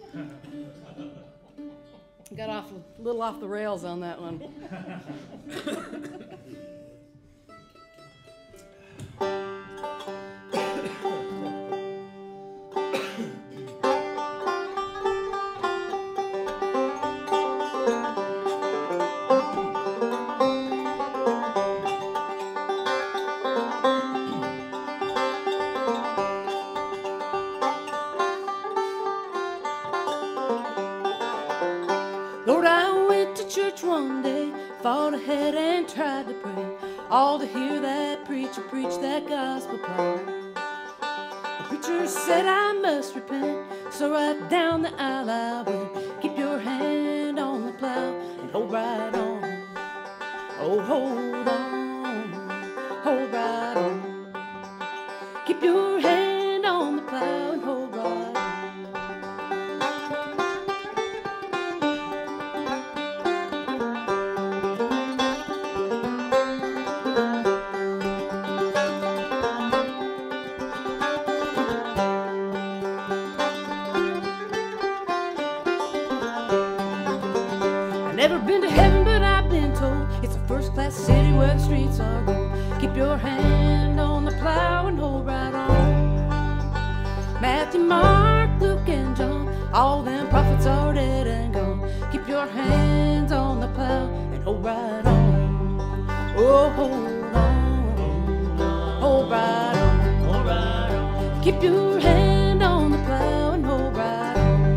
Got off a little off the rails on that one. Lord, I went to church one day, fought ahead and tried to pray, all to hear that preacher preach that gospel plow. The preacher said I must repent, so right down the aisle I went. Keep your hand on the plow and hold right on. Oh, hold on, hold right on. Keep your hand on the plow and hold right on. Never been to heaven, but I've been told it's a first-class city where the streets are gold. Keep your hand on the plow and hold right on. Matthew, Mark, Luke, and John, all them prophets are dead and gone. Keep your hands on the plow and hold right on. Oh, hold on, hold right on, hold right on. Keep your hand on the plow and hold right on.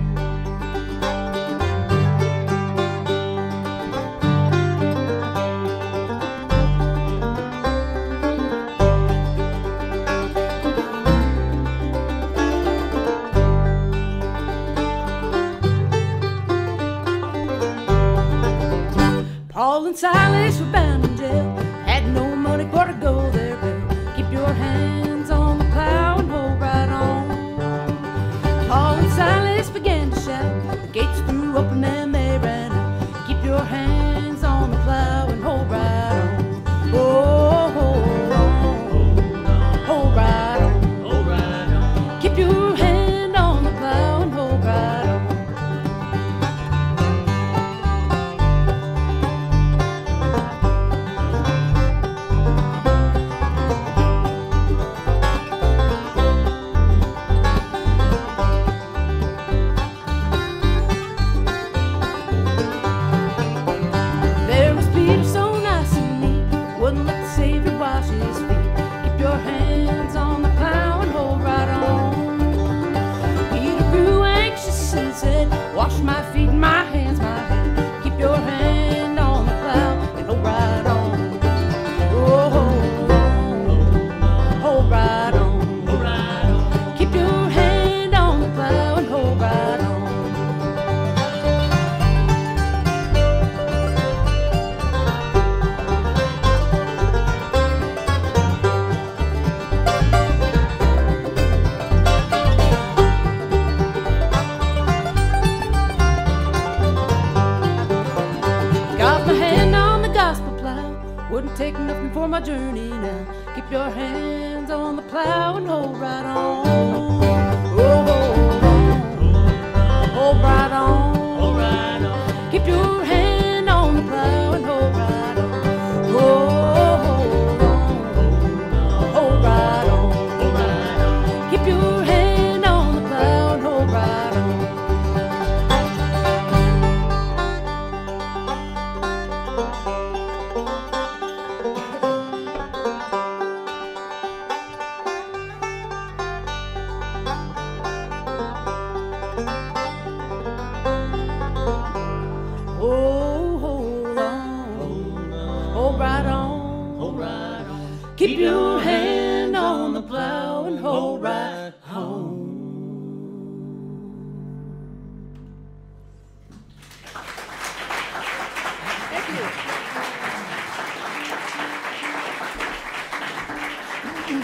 Paul and Silas were bound in jail, had no money for to go their bail. Keep your hands on the plow and hold right on. Paul and Silas began to shout, the gates flew open and they ran out. Keep your hands on the plow and hold right on. Oh, hold on, hold right on, hold right on. Keep your hand on the plow and hold right on. Wash my feet, my hands, my head. Keep your hand on the plow and hold right on. Oh, hold on, hold right on, hold right on. Keep your hand on the plow and hold right on. Wouldn't take nothing for my journey now. Keep your hands on the plow and hold right on. Oh, hold on, hold right on, hold right on. Keep your hand on the plow and hold right on. Oh, hold on, hold right on, hold right on. Keep your hand on the plow and hold right on.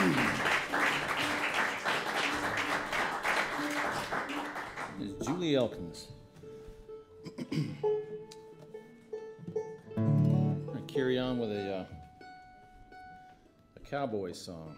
is Julie Elkins. I'm going to carry on with a, uh, a cowboy song.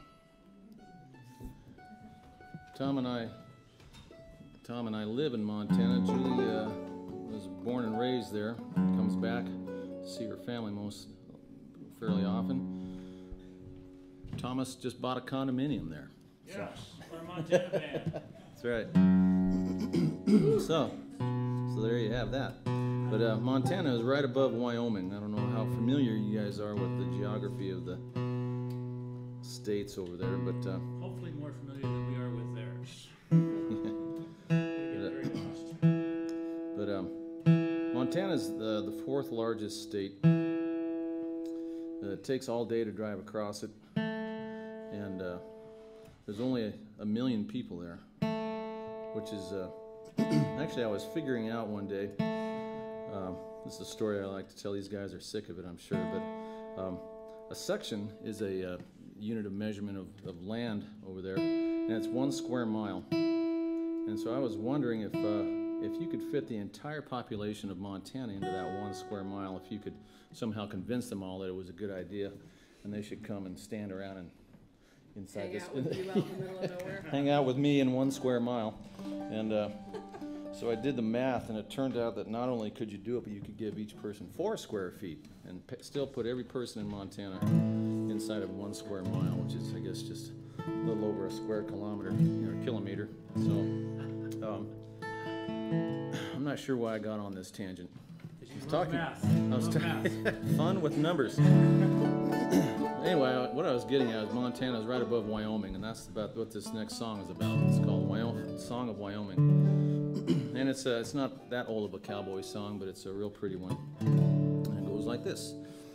Tom and I, Tom and I live in Montana. Julie uh, was born and raised there. Comes back to see her family most fairly often. Thomas just bought a condominium there. Yes, for a Montana band. That's right. so, so there you have that. But uh, Montana is right above Wyoming. I don't know how familiar you guys are with the geography of the states over there, but uh, Hopefully more familiar than we are with theirs. But, uh, Very lost. but um, Montana's the, the fourth largest state. Uh, it takes all day to drive across it, and uh, there's only a, a million people there, which is uh, actually I was figuring out one day. Um, this is a story I like to tell. These guys are sick of it, I'm sure, but um, a section is a uh, unit of measurement of, of land over there, and it's one square mile. And so I was wondering if uh, if you could fit the entire population of Montana into that one square mile, if you could somehow convince them all that it was a good idea, and they should come and stand around and inside Hang this out with you out in the middle of nowhere. hang out with me in one square mile. And uh, so I did the math, and it turned out that not only could you do it, but you could give each person four square feet and p- still put every person in Montana inside of one square mile, which is, I guess, just a little over a square kilometer, or kilometer. So um, I'm not sure why I got on this tangent. I was talking. Math. I was Love talking math. fun with numbers. Anyway, what I was getting at is Montana is right above Wyoming, and that's about what this next song is about. It's called Wyoming, Song of Wyoming, and it's uh, it's not that old of a cowboy song, but it's a real pretty one. And it goes like this.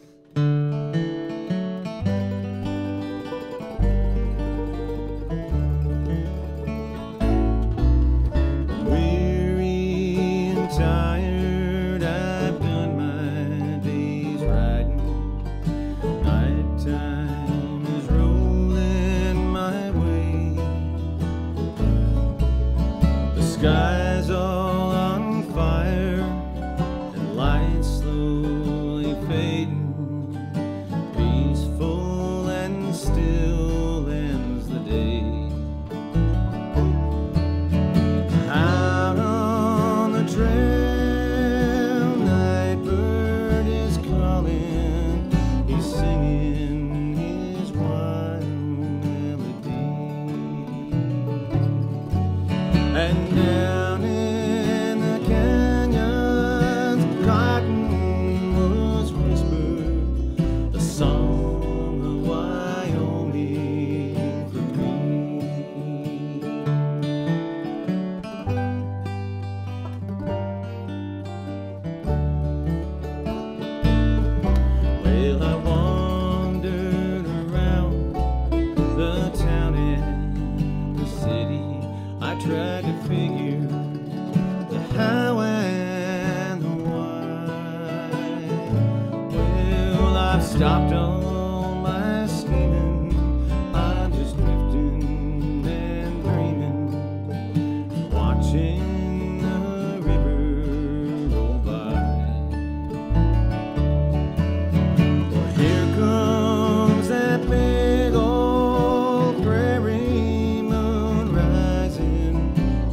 Weary and tired, I've done my day's riding. Nighttime is rolling my way. The sky's all on fire and lights slowly fading. Peaceful and still ends the day. Out on the trail, nightbird is calling. He's singing his wild melody. And down in the canyons, cottonwoods whisper the song of Wyoming for me. Well, I wandered around the town and the city. I tried to figure the how and the why. Well, I've stopped all my scheming. I'm just drifting and dreaming, watching the river roll by. Well, here comes that big old prairie moon rising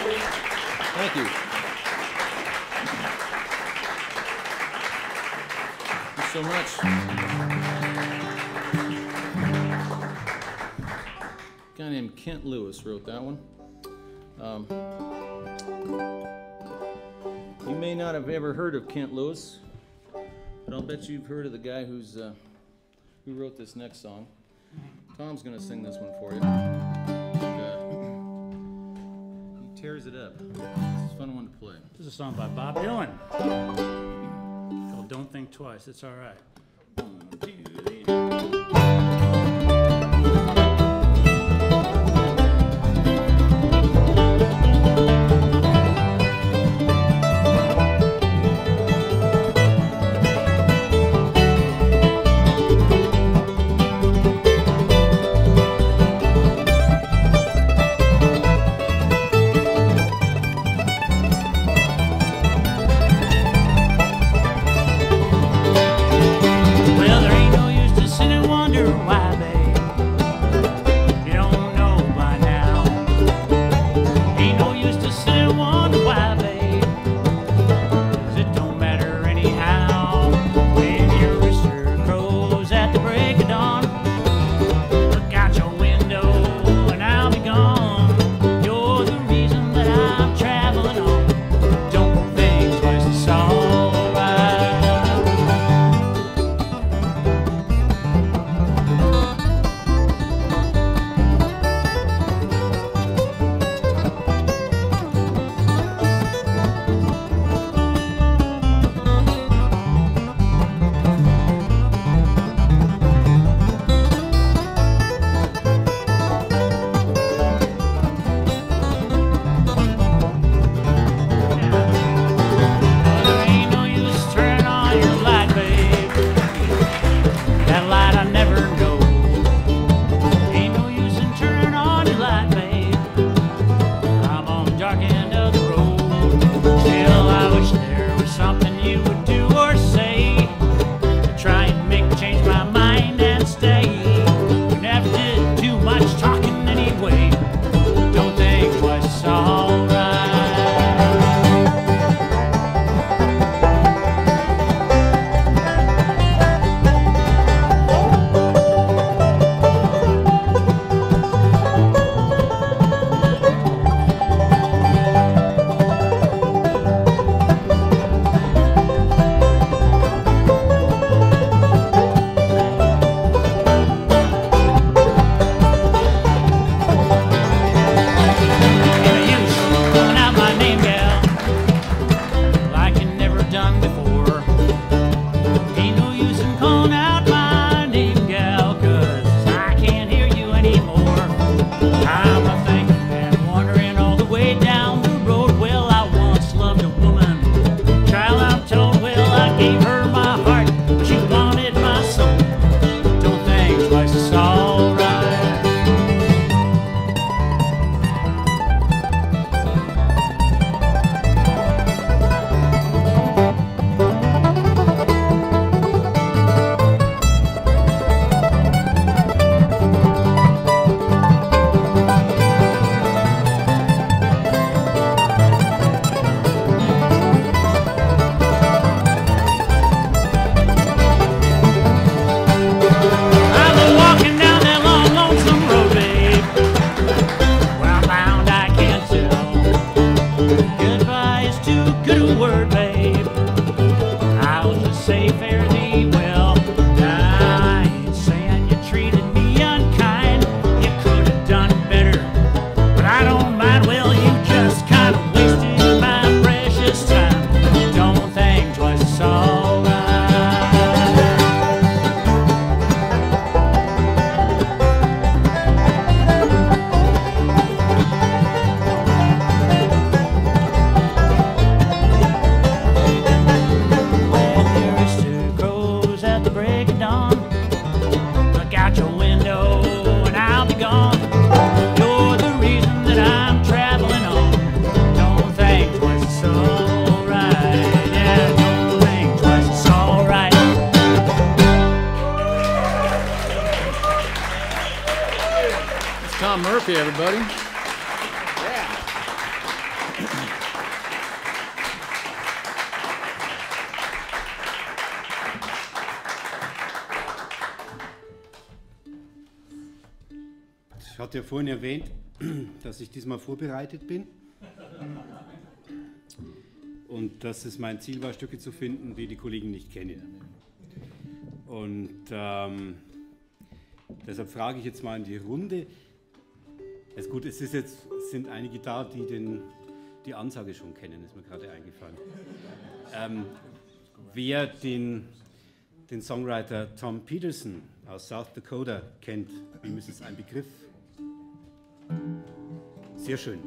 Thank you. Thank you so much. A guy named Kent Lewis wrote that one. Um, you may not have ever heard of Kent Lewis, but I'll bet you've heard of the guy who's uh, who wrote this next song. Tom's gonna sing this one for you. And, uh, he tears it up. It's a fun one to play. This is a song by Bob Dylan called "Don't Think Twice." It's all right. One, two, three. Murphy, everybody. Yeah. hatte ja vorhin erwähnt, dass ich diesmal vorbereitet bin und dass es mein Ziel war, Stücke zu finden, die die Kollegen nicht kennen. Und ähm, deshalb frage ich jetzt mal in die Runde. Also gut, es ist jetzt, es sind einige da, die den, die Ansage schon kennen, ist mir gerade eingefallen. Ähm, wer den, den Songwriter Tom Peterson aus South Dakota kennt, ihm ist es ein Begriff. Sehr schön.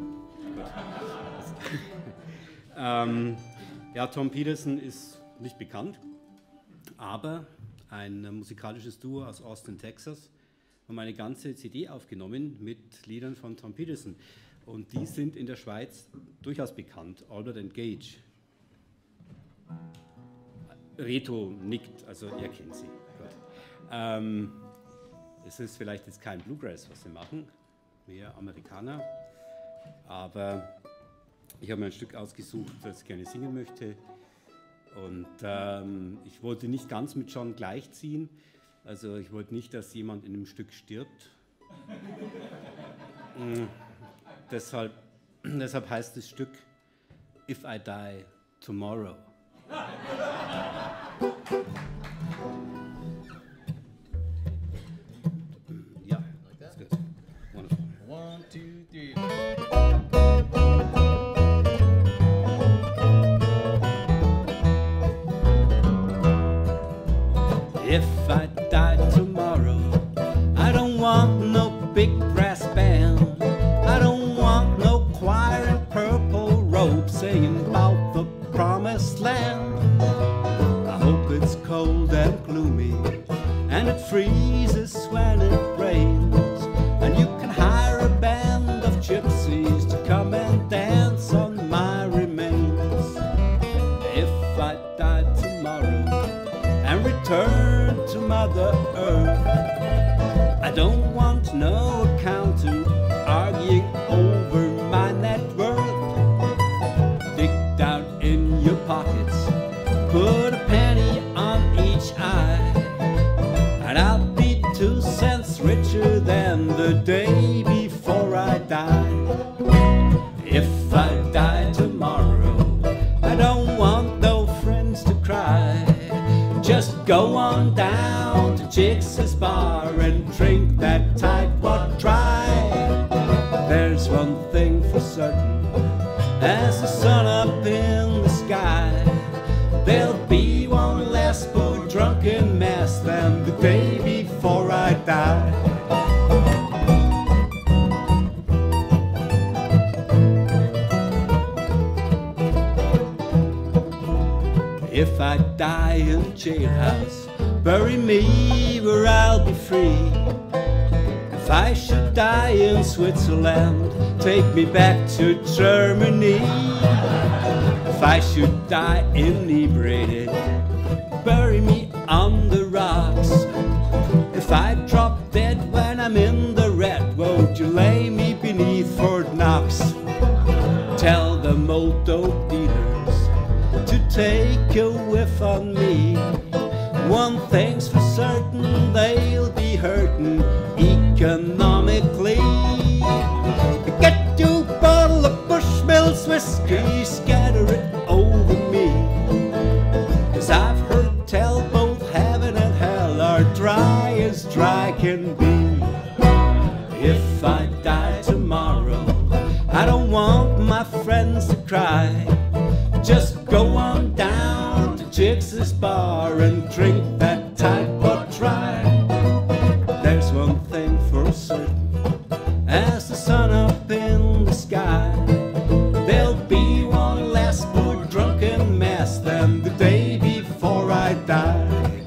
ähm, ja, Tom Peterson ist nicht bekannt, aber ein musikalisches Duo aus Austin, Texas, haben eine ganze C D aufgenommen mit Liedern von Tom Peterson. Und die sind in der Schweiz durchaus bekannt. Albert and Gage. Reto nickt, also er kennt sie. Ähm, es ist vielleicht jetzt kein Bluegrass, was sie machen, mehr Amerikaner. Aber ich habe mir ein Stück ausgesucht, das ich gerne singen möchte. Und ähm, ich wollte nicht ganz mit John gleichziehen. Also ich wollte nicht, dass jemand in einem Stück stirbt. mm, deshalb, deshalb heißt das Stück If I Die Tomorrow. Ja, that's good. Wonderful. One, two, three. If I die tomorrow, I don't want no big brass band. I don't want no choir in purple robes singing about the promised land. I hope it's cold and gloomy and it freezes when it rains, and you can hire a band of gypsies to come and dance on my remains. If I die tomorrow and return to Mother Earth, I don't want no accountant arguing over my net worth. Dig down in your pockets, put a penny on each eye, and I'll be two cents richer than the day before I die. If I die tomorrow, I don't want no friends to cry. Just go on down to Chicks' bar and drink that tide water dry. There's one thing for certain, as the sun up in the sky, there'll be one less poor drunken mess than the day before I die. If I die in a jailhouse, bury me where I'll be free. If I should die in Switzerland, take me back to Germany. If I should die inebriated, bury me on the rocks. If I drop dead when I'm in the red, won't you lay me beneath Fort Knox? Tell the old dope dealers to take a whiff on me. One thing's for certain, they'll be hurting economically. Get you a bottle of Bushmills whiskey, scatter it over me. 'Cause I've heard tell both heaven and hell are dry as dry can be. If I die tomorrow, I don't want my friends to cry. Just go on down to Chicks' bar and drink that tide water dry. There's one thing for certain, as the sun up in the sky, there'll be one less poor drunken mess than the day before I die.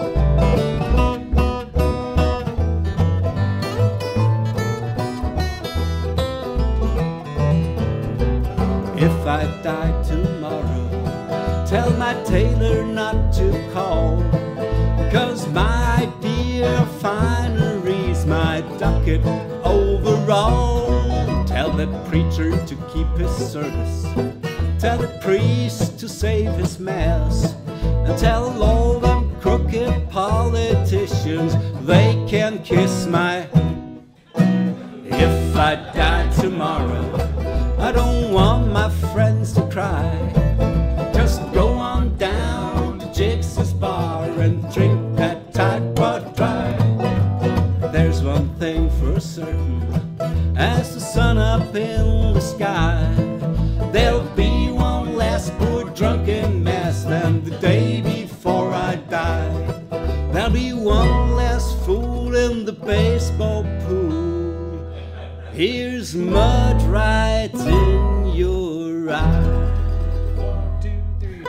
If I die tomorrow, tell my tailor not to call, 'cause my dear finery's my ducat overall. Tell the preacher to keep his service, tell the priest to save his mass, and tell all them crooked politicians they can kiss my. If if I died tomorrow, I don't want my friends to cry. Just go on down to Jigsa's bar and drink that Tide Pod dry. There's one thing for certain, as the sun up in the sky, there'll be one less poor drunken mess than the day before I die. There'll be one less fool in the baseball pool. Here's mud right in your eye. One, two, three.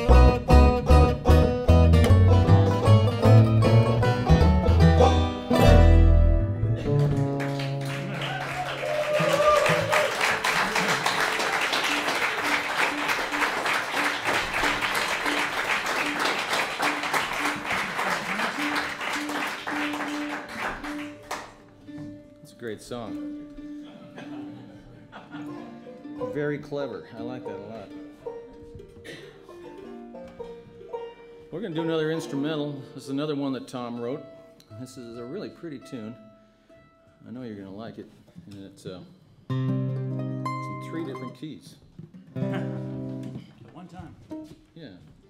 Great song. Very clever. I like that a lot. We're going to do another instrumental. This is another one that Tom wrote. This is a really pretty tune. I know you're going to like it. And it's, uh, it's in three different keys. At one time. Yeah.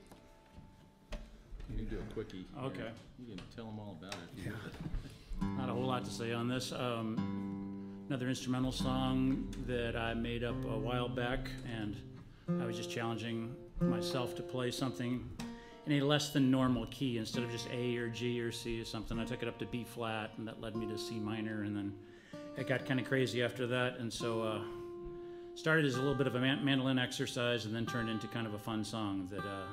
You can do a quickie. Okay. Here. You can tell them all about it if you want. Not a whole lot to say on this. Um, another instrumental song that I made up a while back, and I was just challenging myself to play something in a less than normal key instead of just A or G or C or something. I took it up to B flat, and that led me to C minor, and then it got kind of crazy after that, and so uh, started as a little bit of a man- mandolin exercise, and then turned into kind of a fun song that. Uh,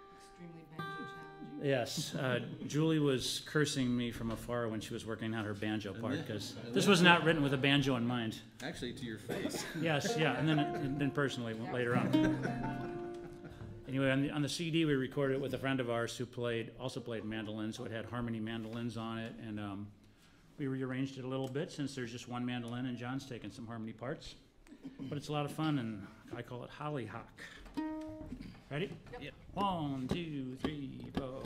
Yes, uh, Julie was cursing me from afar when she was working out her banjo part, because this was not written with a banjo in mind. Actually, to your face. Yes, yeah, and then and then personally later on. Anyway, on the, on the C D we recorded it with a friend of ours who played also played mandolin, so it had harmony mandolins on it, and um, we rearranged it a little bit since there's just one mandolin and John's taking some harmony parts. But it's a lot of fun, and I call it Hollyhock. Ready? Yep. One, two, three, four.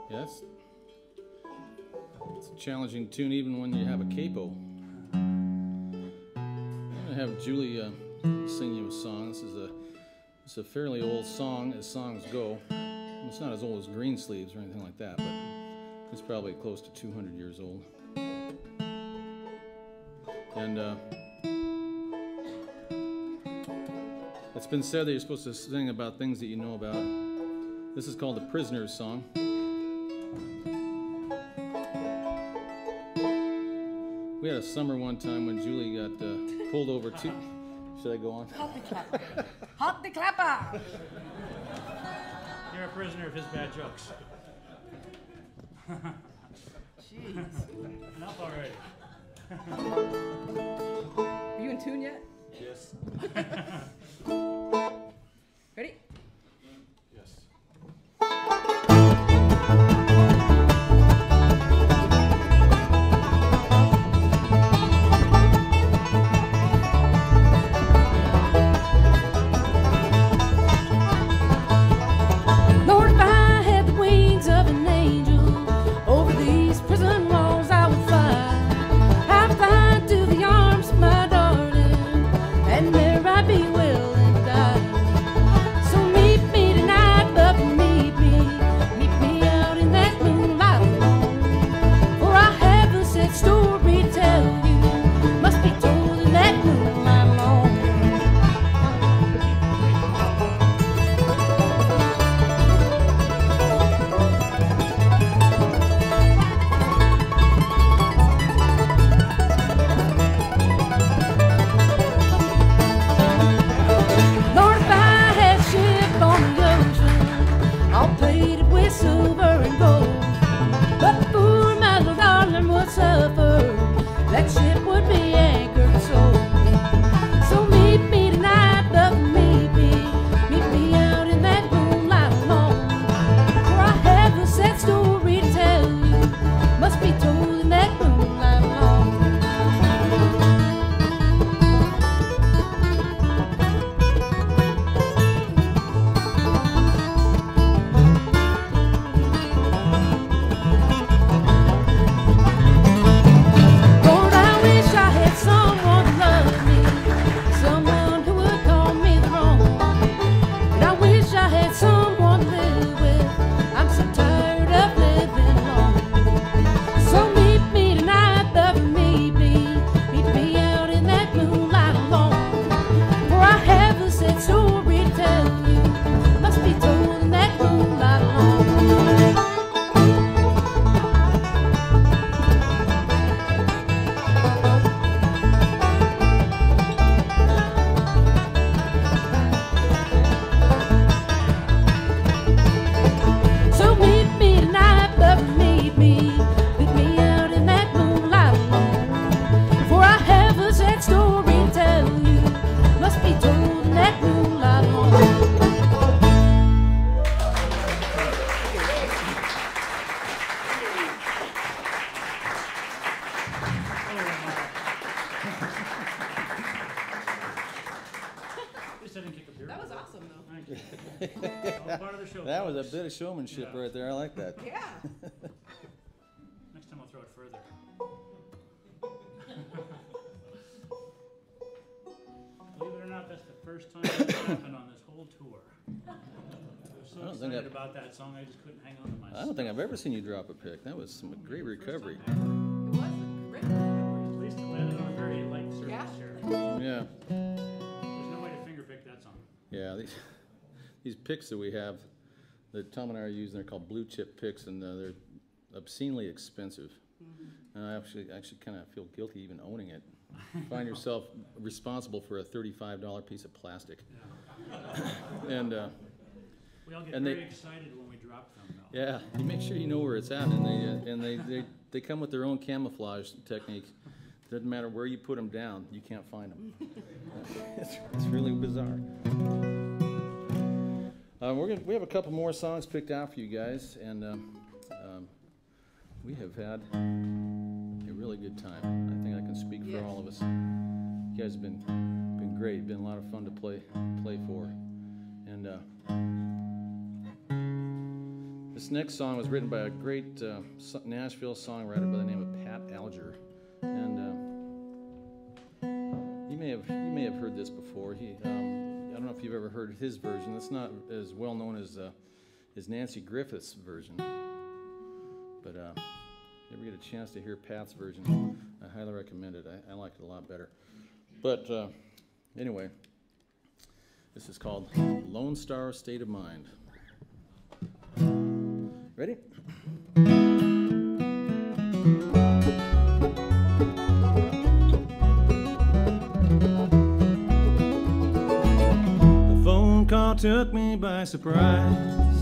Yeah, it's, it's a challenging tune even when you have a capo. I'm going to have Julie uh, sing you a song. This is a, it's a fairly old song as songs go. It's not as old as Greensleeves or anything like that, but it's probably close to two hundred years old. And uh, it's been said that you're supposed to sing about things that you know about. This is called the Prisoner's Song. We had a summer one time when Julie got uh, pulled over too. Should I go on? Hot the clapper. Hot the clapper. You're a prisoner of his bad jokes. Jeez. Enough already. Are you in tune yet? Yes. Ready? Yes. Lord, if I had the wings of an angel, over these prison walls I would fly. I'd fly to the arms of my darling, and there I'd be willing to die. So meet me tonight, but meet me, meet me out in that moonlight alone. For I have a sad story to tell you, must be told in that moonlight alone. Lord, if I had a ship on the ocean, all plated with silver and gold, but the poor my little darling would suffer, that ship would be anchored so. So meet me tonight, but meet me, meet me out in that moonlight alone. For I have a sad story to tell you, must be told in that moonlight alone. Lord, I wish I had someone to love me, someone who would call me the wrong one. And I wish I had someone to live with, I'm so tired of living alone. So meet me tonight, lover, meet me, meet me out in that moonlight alone. For I have a sad story to tell you, must be told in that moonlight alone. So meet me tonight, lover, meet me, meet me out in that moonlight alone. For I have a sad story to tell you, must be told in that moonlight alone. At least I didn't kick up your That was awesome, though. Thank you. All part of the show. That was a folks. bit of showmanship Yeah. right there. I like that. Yeah. Next time I'll throw it further. Believe it or not, that's the first time it's happened on this whole tour. I was so I don't think excited I've- about that song, I just couldn't hang on to myself. I don't think I've ever seen you drop a pick. That was some great recovery. It was great. At least it landed on a very light surface Yeah. here. Yeah. There's no way to finger pick that song. Yeah, these, these picks that we have, that Tom and I are using, they're called blue chip picks, and uh, they're obscenely expensive. And I actually, actually kind of feel guilty even owning it. You find yourself responsible for a thirty-five dollar piece of plastic. and uh, We all get And they- very excited when we drop them, though. yeah, you make sure you know where it's at, and they uh, and they, they they come with their own camouflage technique. Doesn't matter where you put them down, you can't find them. it's, it's really bizarre. Uh, we're gonna, we have a couple more songs picked out for you guys, and um, um, we have had a really good time. I think I can speak for Yes. all of us. You guys have been been great. Been a lot of fun to play play for, and uh, this This next song was written by a great uh, Nashville songwriter by the name of Pat Alger, and uh, you may have you may have heard this before. He, um, I don't know if you've ever heard his version. It's not as well known as uh, as Nancy Griffith's version, but uh, if you ever get a chance to hear Pat's version, I highly recommend it. I, I like it a lot better. But uh, anyway, this is called Lone Star State of Mind. Ready? The phone call took me by surprise.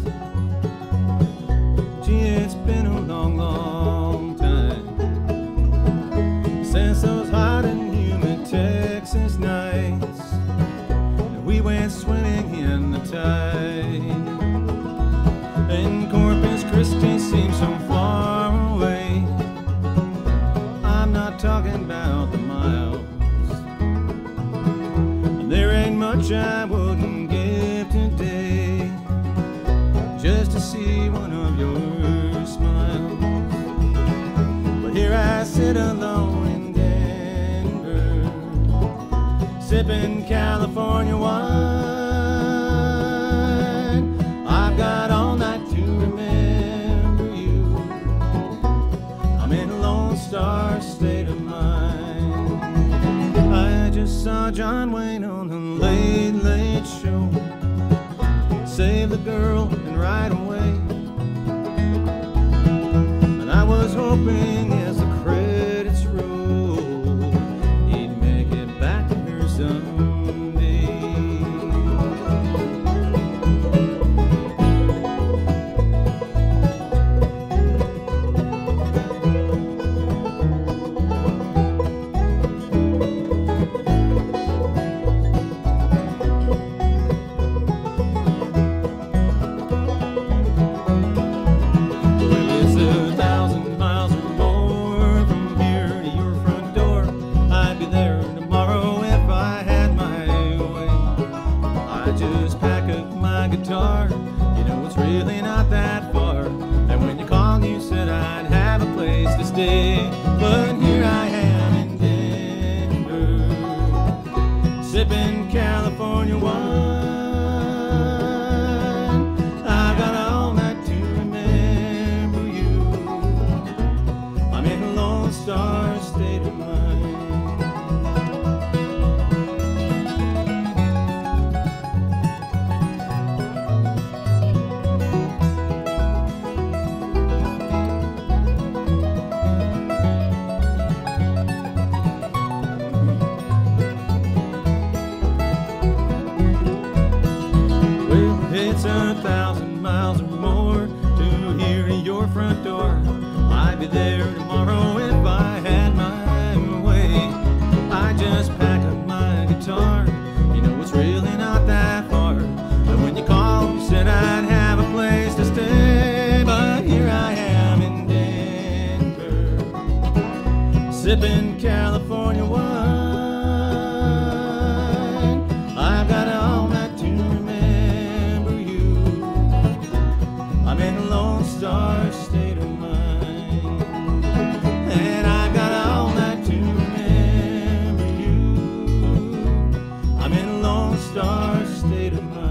Gee, it's been a long, long time since those hot and humid Texas nights and we went swimming in the tide. And Corpus Christi seems so far away. I'm not talking about the miles. And there ain't much I wouldn't give today just to see one of your smiles. But here I sit alone in Denver, sipping California wine. I've got all night to remember you. I'm in a Lone Star state of mind. I just saw John Wayne on the Late Late Show. Save the girl and ride away. And I was hoping as the credits roll, he'd make it back to her someday. Guitar, you know it's really not that far. And when you called, you said I'd have a place to stay. But here I am in Denver, sipping California wine. I got all night to remember you. I'm in a Lone Star state of mind. It's a thousand miles or more to here in your front door. I'd be there tomorrow if I had my way. I just pack up my guitar, you know it's really not that far. But when you called, you said I'd have a place to stay. But here I am in Denver, sipping California wine. I've got all night to remember you. I'm in a Lone Star state of mind. And I got all night to remember you. I'm in a Lone Star state of mind.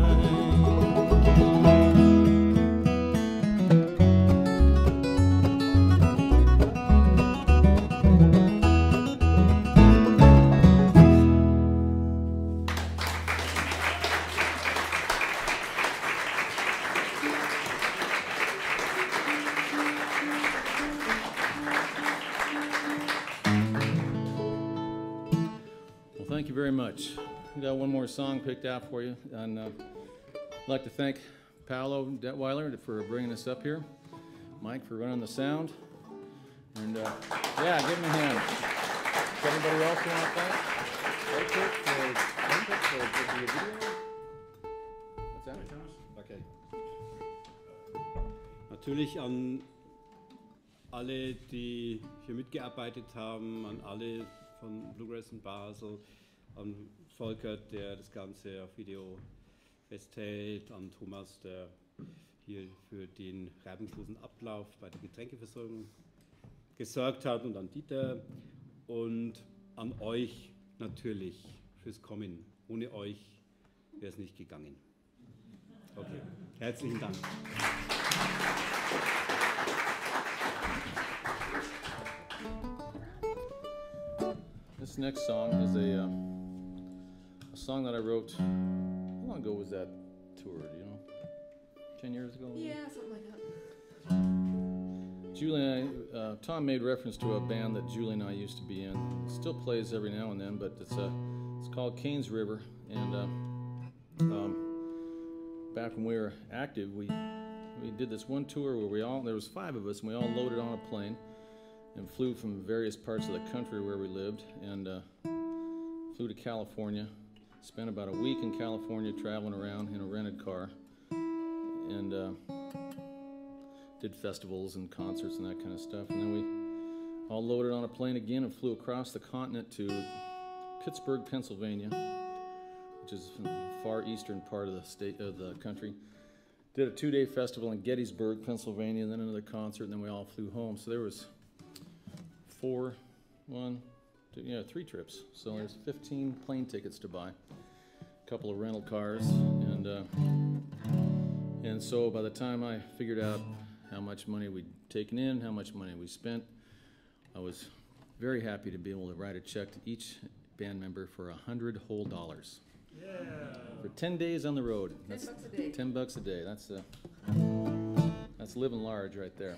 Thank you very much. We got one more song picked out for you, and uh, I'd like to thank Paolo Detweiler for bringing us up here, Mike for running the sound, and uh, yeah, give him a hand. Does anybody else want to thank? Rachel for input for the video? What's that? Okay. Natürlich an alle, die hier mitgearbeitet haben, an alle von Bluegrass in Basel, an Volker, der das Ganze auf Video festhält, an Thomas, der hier für den reibungslosen Ablauf bei der Getränkeversorgung gesorgt hat und an Dieter und an euch natürlich fürs Kommen. Ohne euch wäre es nicht gegangen. Okay, herzlichen Dank. This next song is a, uh, a song that I wrote. How long ago was that tour? Do you know? Ten years ago? Yeah, something like that. Julie and I, uh, Tom made reference to a band that Julie and I used to be in. It still plays every now and then, but it's a, it's called Cain's River. And uh, um, back when we were active, we we did this one tour where we all, there was five of us, and we all loaded on a plane and flew from various parts of the country where we lived, and uh, flew to California. Spent about a week in California traveling around in a rented car, and uh, did festivals and concerts and that kind of stuff. And then we all loaded on a plane again and flew across the continent to Pittsburgh, Pennsylvania, which is in the far eastern part of the state of the country. Did a two-day festival in Gettysburg, Pennsylvania, and then another concert, and then we all flew home. So there was four, one, two, yeah, three trips. So there's fifteen plane tickets to buy, a couple of rental cars, and uh, and so by the time I figured out how much money we'd taken in, how much money we spent, I was very happy to be able to write a check to each band member for a hundred whole dollars. Yeah. For ten days on the road. That's ten bucks a day. Ten bucks a day. That's uh, that's living large right there.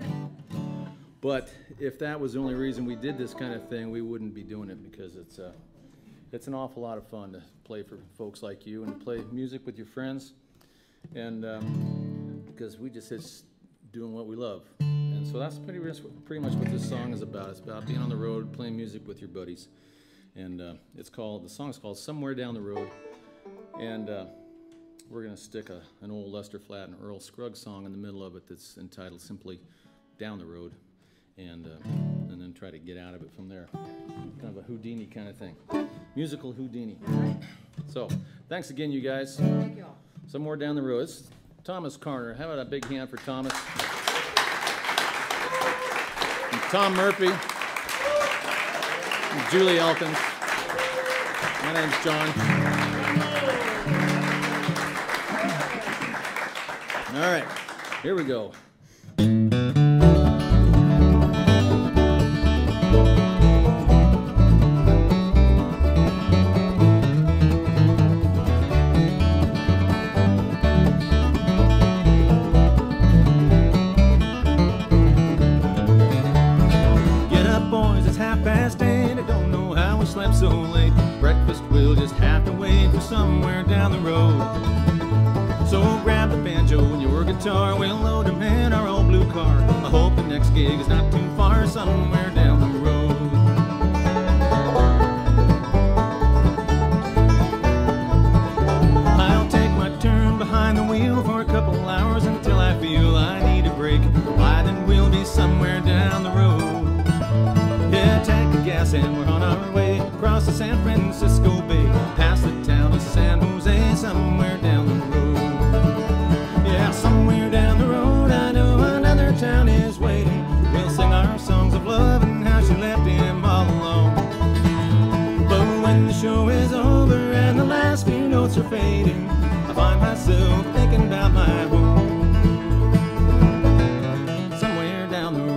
But if that was the only reason we did this kind of thing, we wouldn't be doing it, because it's uh, it's an awful lot of fun to play for folks like you and to play music with your friends, and um, because we just it's doing what we love. And so that's pretty pretty much what this song is about. It's about being on the road, playing music with your buddies, and uh, it's called the song's called "Somewhere Down the Road," and uh, we're gonna stick a, an old Lester Flatt and Earl Scruggs song in the middle of it that's entitled simply "Down the Road." And, uh, and then try to get out of it from there. Kind of a Houdini kind of thing. Musical Houdini. So, thanks again, you guys. Thank you all. Somewhere down the road. It's Thomas Carner. How about a big hand for Thomas? And Tom Murphy. And Julie Elkins. My name's John. All right, here we go. So late, breakfast will just have to wait for somewhere down the road. So grab the banjo and your guitar, we'll load them in our old blue car. I hope the next gig is not too far, somewhere down the road. I'll take my turn behind the wheel for a couple hours until I feel I need a break. Why, then we'll be somewhere down the road. Yeah, tank of gas and we're on our way across the San Francisco Bay, past the town of San Jose, somewhere down the road. Yeah, somewhere down the road, I know another town is waiting. We'll sing our songs of love and how she left him all alone. But when the show is over and the last few notes are fading, I find myself thinking about my home. Somewhere down the road.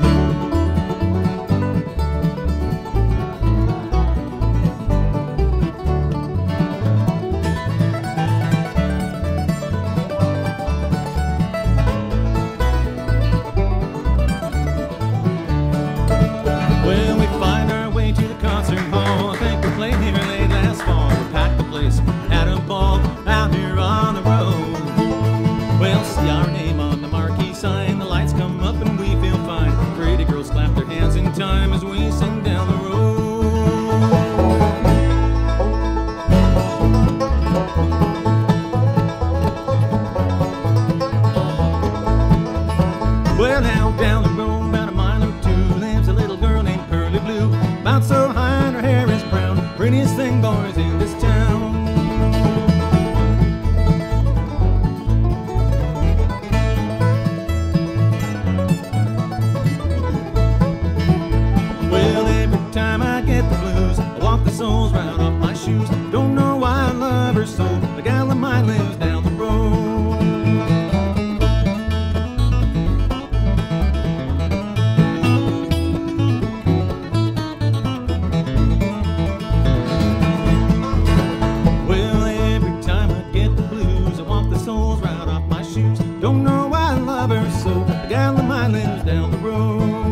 Time as we sing down the road. Well, now down the road, about a mile or two, lives a little girl named Pearly Blue. About so high and her hair is brown, prettiest thing, boys, in this town. down the mileage down the road.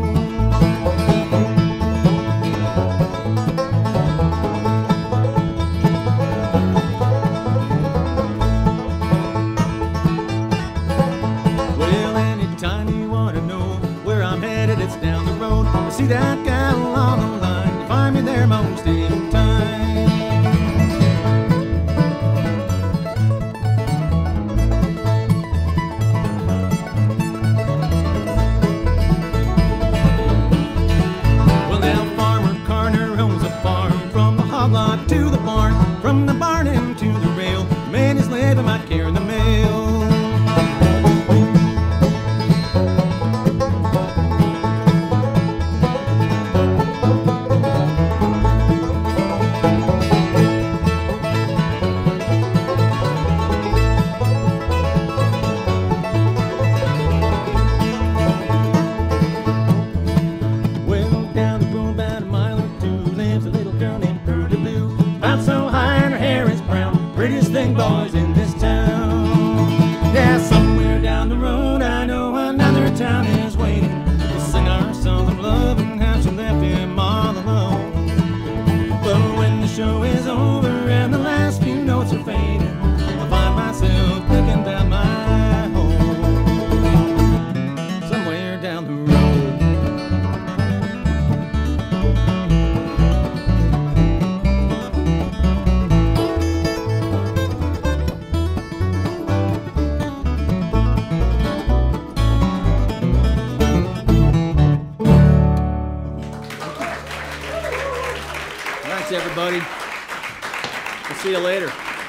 Well, anytime you want to know where I'm headed, it's down the road. I see that gal on the line, you find me there most any time. To the barn, from the barn into the rail, man is living out carrying the mail. Well, down the road about a mile or two lives a little girl named so high and her hair is brown, prettiest thing boys in this town. Yeah, somewhere down the road I know another town is waiting. We'll sing our songs of love and how she left him all alone. But when the show is over and the last few notes are fading, I'll find myself thinking about my home somewhere down the road. Everybody, we'll see you later.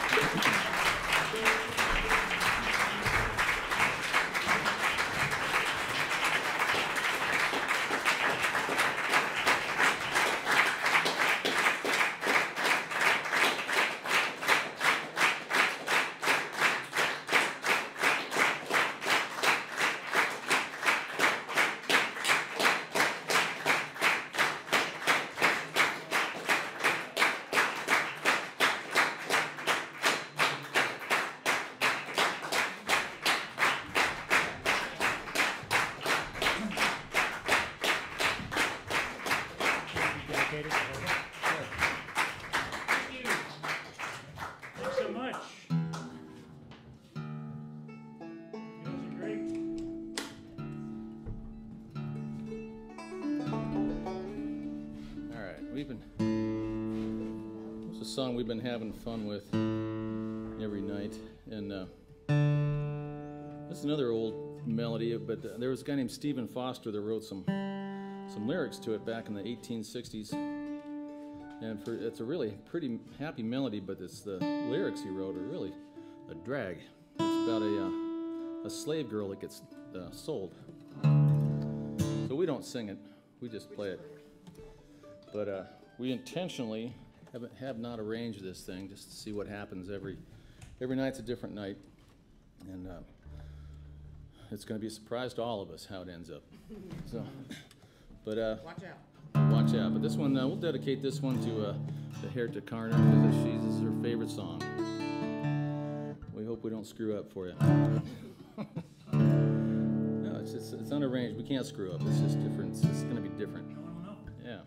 Song we've been having fun with every night, and uh, this is another old melody, but uh, there was a guy named Stephen Foster that wrote some some lyrics to it back in the eighteen sixties, and for, it's a really pretty happy melody, but it's the lyrics he wrote are really a drag. It's about a, uh, a slave girl that gets uh, sold. So we don't sing it, we just play it, but uh, we intentionally Have, have not arranged this thing just to see what happens. Every every night's a different night, and uh, it's going to be a surprise to all of us how it ends up. So, but uh, watch out, watch out. But this one, uh, we'll dedicate this one to uh, to Herta Karner because she's this is her favorite song. We hope we don't screw up for you. No, it's just, it's unarranged. We can't screw up. It's just different. It's going to be different. Yeah.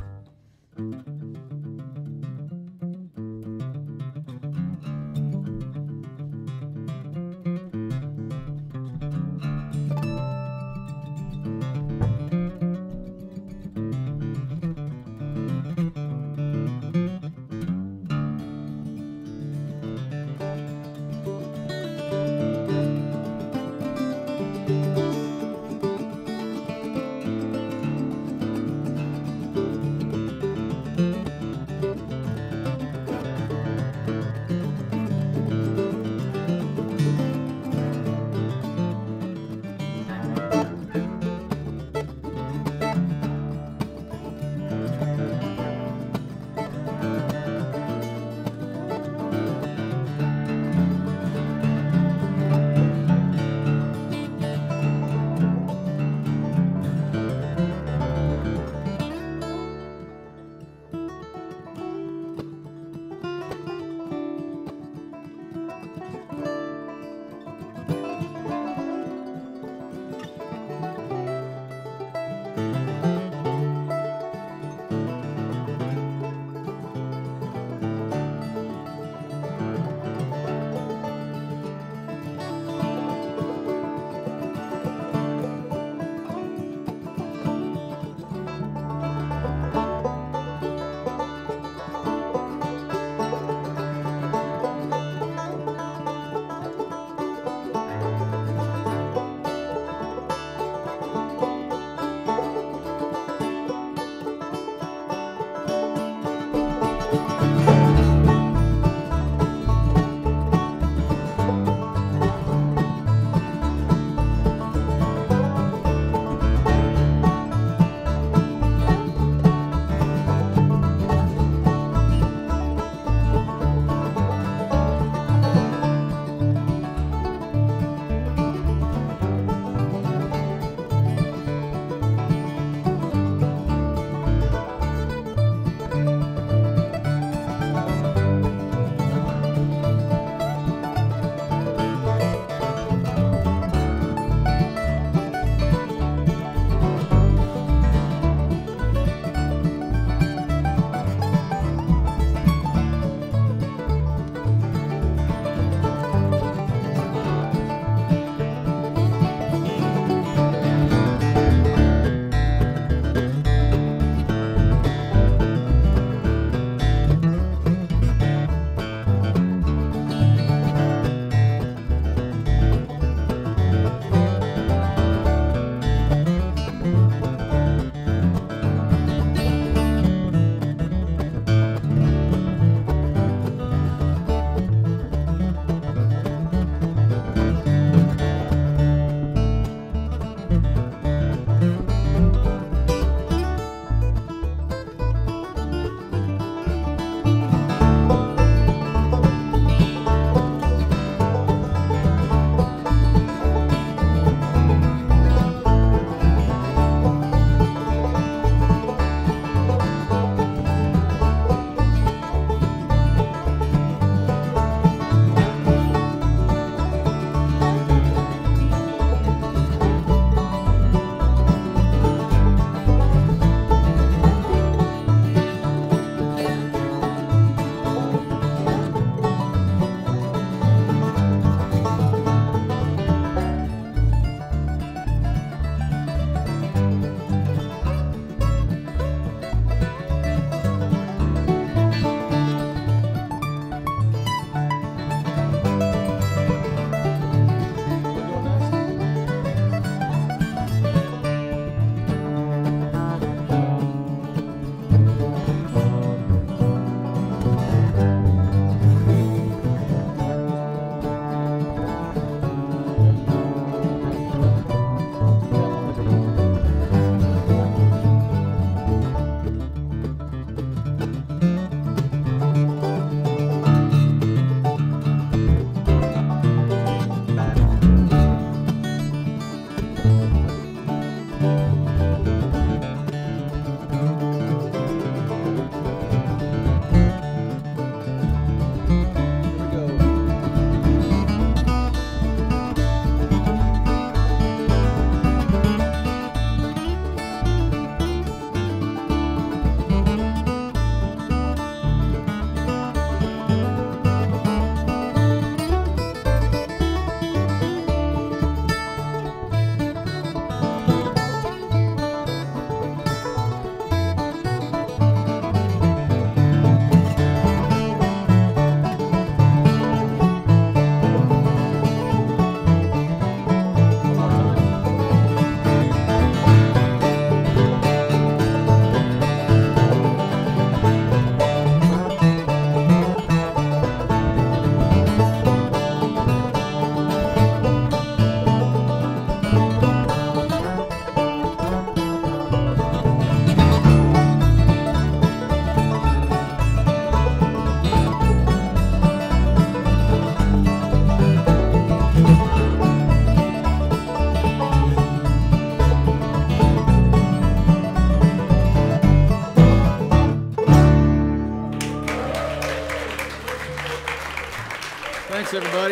Thanks, everybody.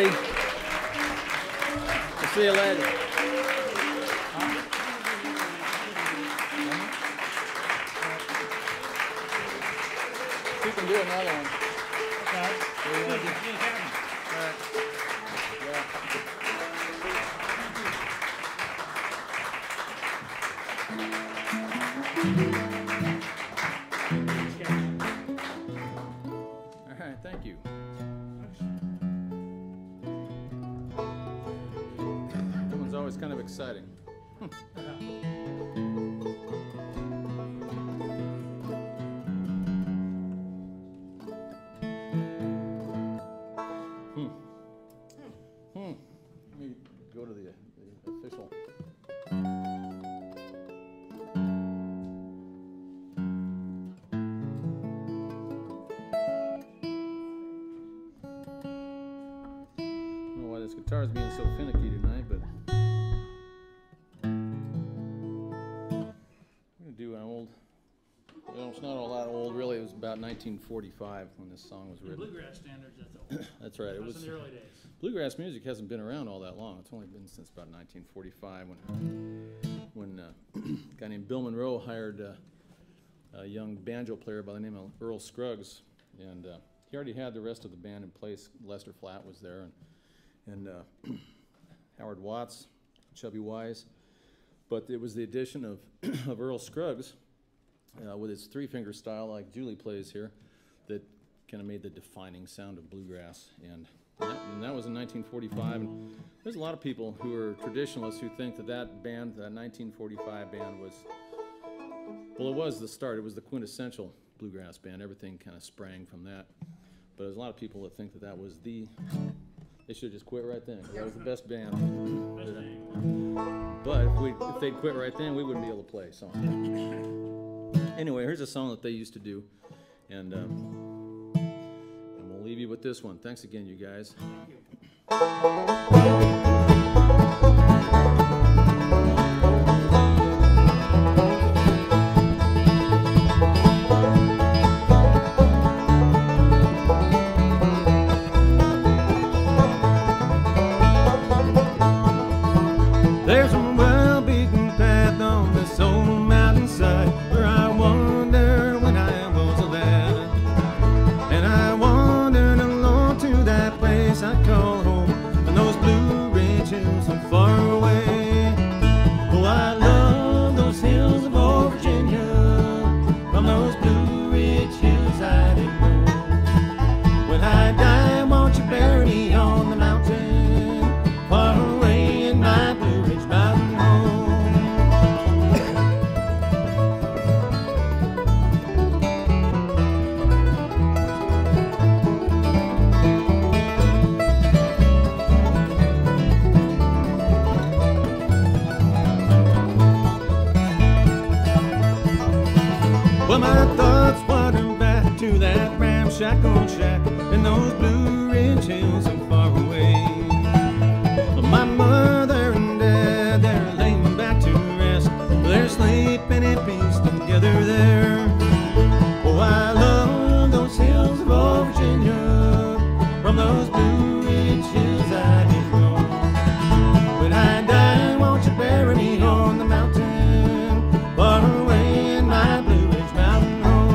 We'll see you later. We can do another one. Okay. What do you wanna do? All right. All right, thank you. That one's always kind of exciting. Hmm. Hmm. Let me go to the, the official. I don't know why this guitar's being so finicky tonight, but I'm gonna do an old. Well, it's not all that old, really. It was about nineteen forty-five when this song was In written. bluegrass standards, that's old. That's right. It That was was in the early days. bluegrass music hasn't been around all that long. It's only been since about nineteen forty-five when when uh, a guy named Bill Monroe hired uh, a young banjo player by the name of Earl Scruggs, and uh, he already had the rest of the band in place. Lester Flatt was there, and and uh, Howard Watts, Chubby Wise, but it was the addition of of Earl Scruggs uh, with his three-finger style, like Julie plays here, that kind of made the defining sound of bluegrass. And that, and that was in nineteen forty-five. And there's a lot of people who are traditionalists who think that that band, that nineteen forty-five band, was, well, it was the start. It was the quintessential bluegrass band. Everything kind of sprang from that. But there's a lot of people that think that that was the, they should just quit right then. That was the best band. Best thing. But if we if they'd quit right then, we wouldn't be able to play. So anyway, here's a song that they used to do, and um, and we'll leave you with this one. Thanks again, you guys. There's a well-beaten path on this old mountainside where I wander when I was a lad, and I wandered along to that place I call home, and those blue ridge hills so far away. Oh, I love those hills of old Virginia. From those blue ridge hills I did know. When I die, won't you bury me on the mountain far away in my Blue Ridge Mountain home? Well, my thoughts wander back to that ramshackle shack in those Blue Ridge hills so far away. My mother and dad, they're laying back to rest. They're sleeping in peace together there. Oh, I love those hills of old Virginia. From those Blue Ridge hills I did know. When I die, won't you bury me on the mountain far away in my Blue Ridge Mountain home?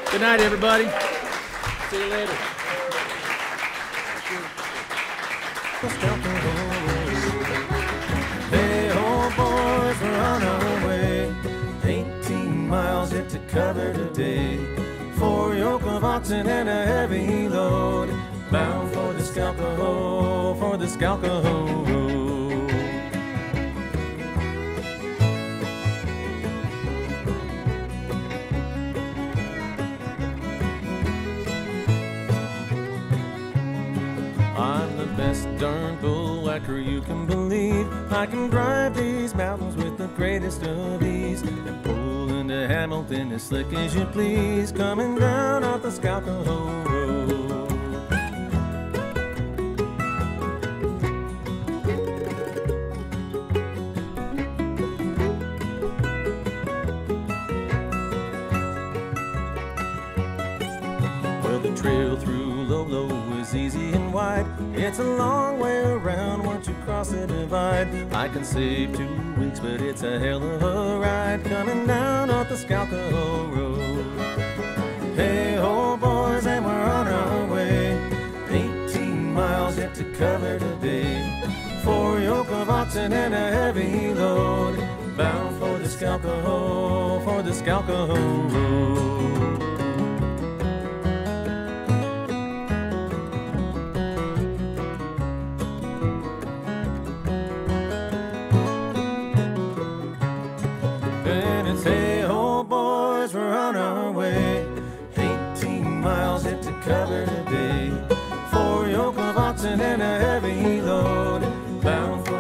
Good night, everybody. See you later. Hey, ho, boys, we're on our way. eighteen miles yet to cover today. Four yoke of oxen and a heavy load. Bound for the Scalco, for the Scalco road. I'm the best darn bull whacker you can believe. I can drive these mountains with the greatest of ease and pull into Hamilton as slick as you please, coming down off the Scalco road. Well, the trail through Lolo is easy and wide. It's a long way around once you cross the divide. I can save two weeks, but it's a hell of a ride coming down off the Scalco road. Hey ho, boys, and we're on our way. eighteen miles yet to cover today. Four yoke of oxen and a heavy load. Bound for the Scalco, for the Scalco road. Hey ho, boys, we're on our way. eighteen miles yet to cover today. Four yoke of oxen and a heavy load. Bound for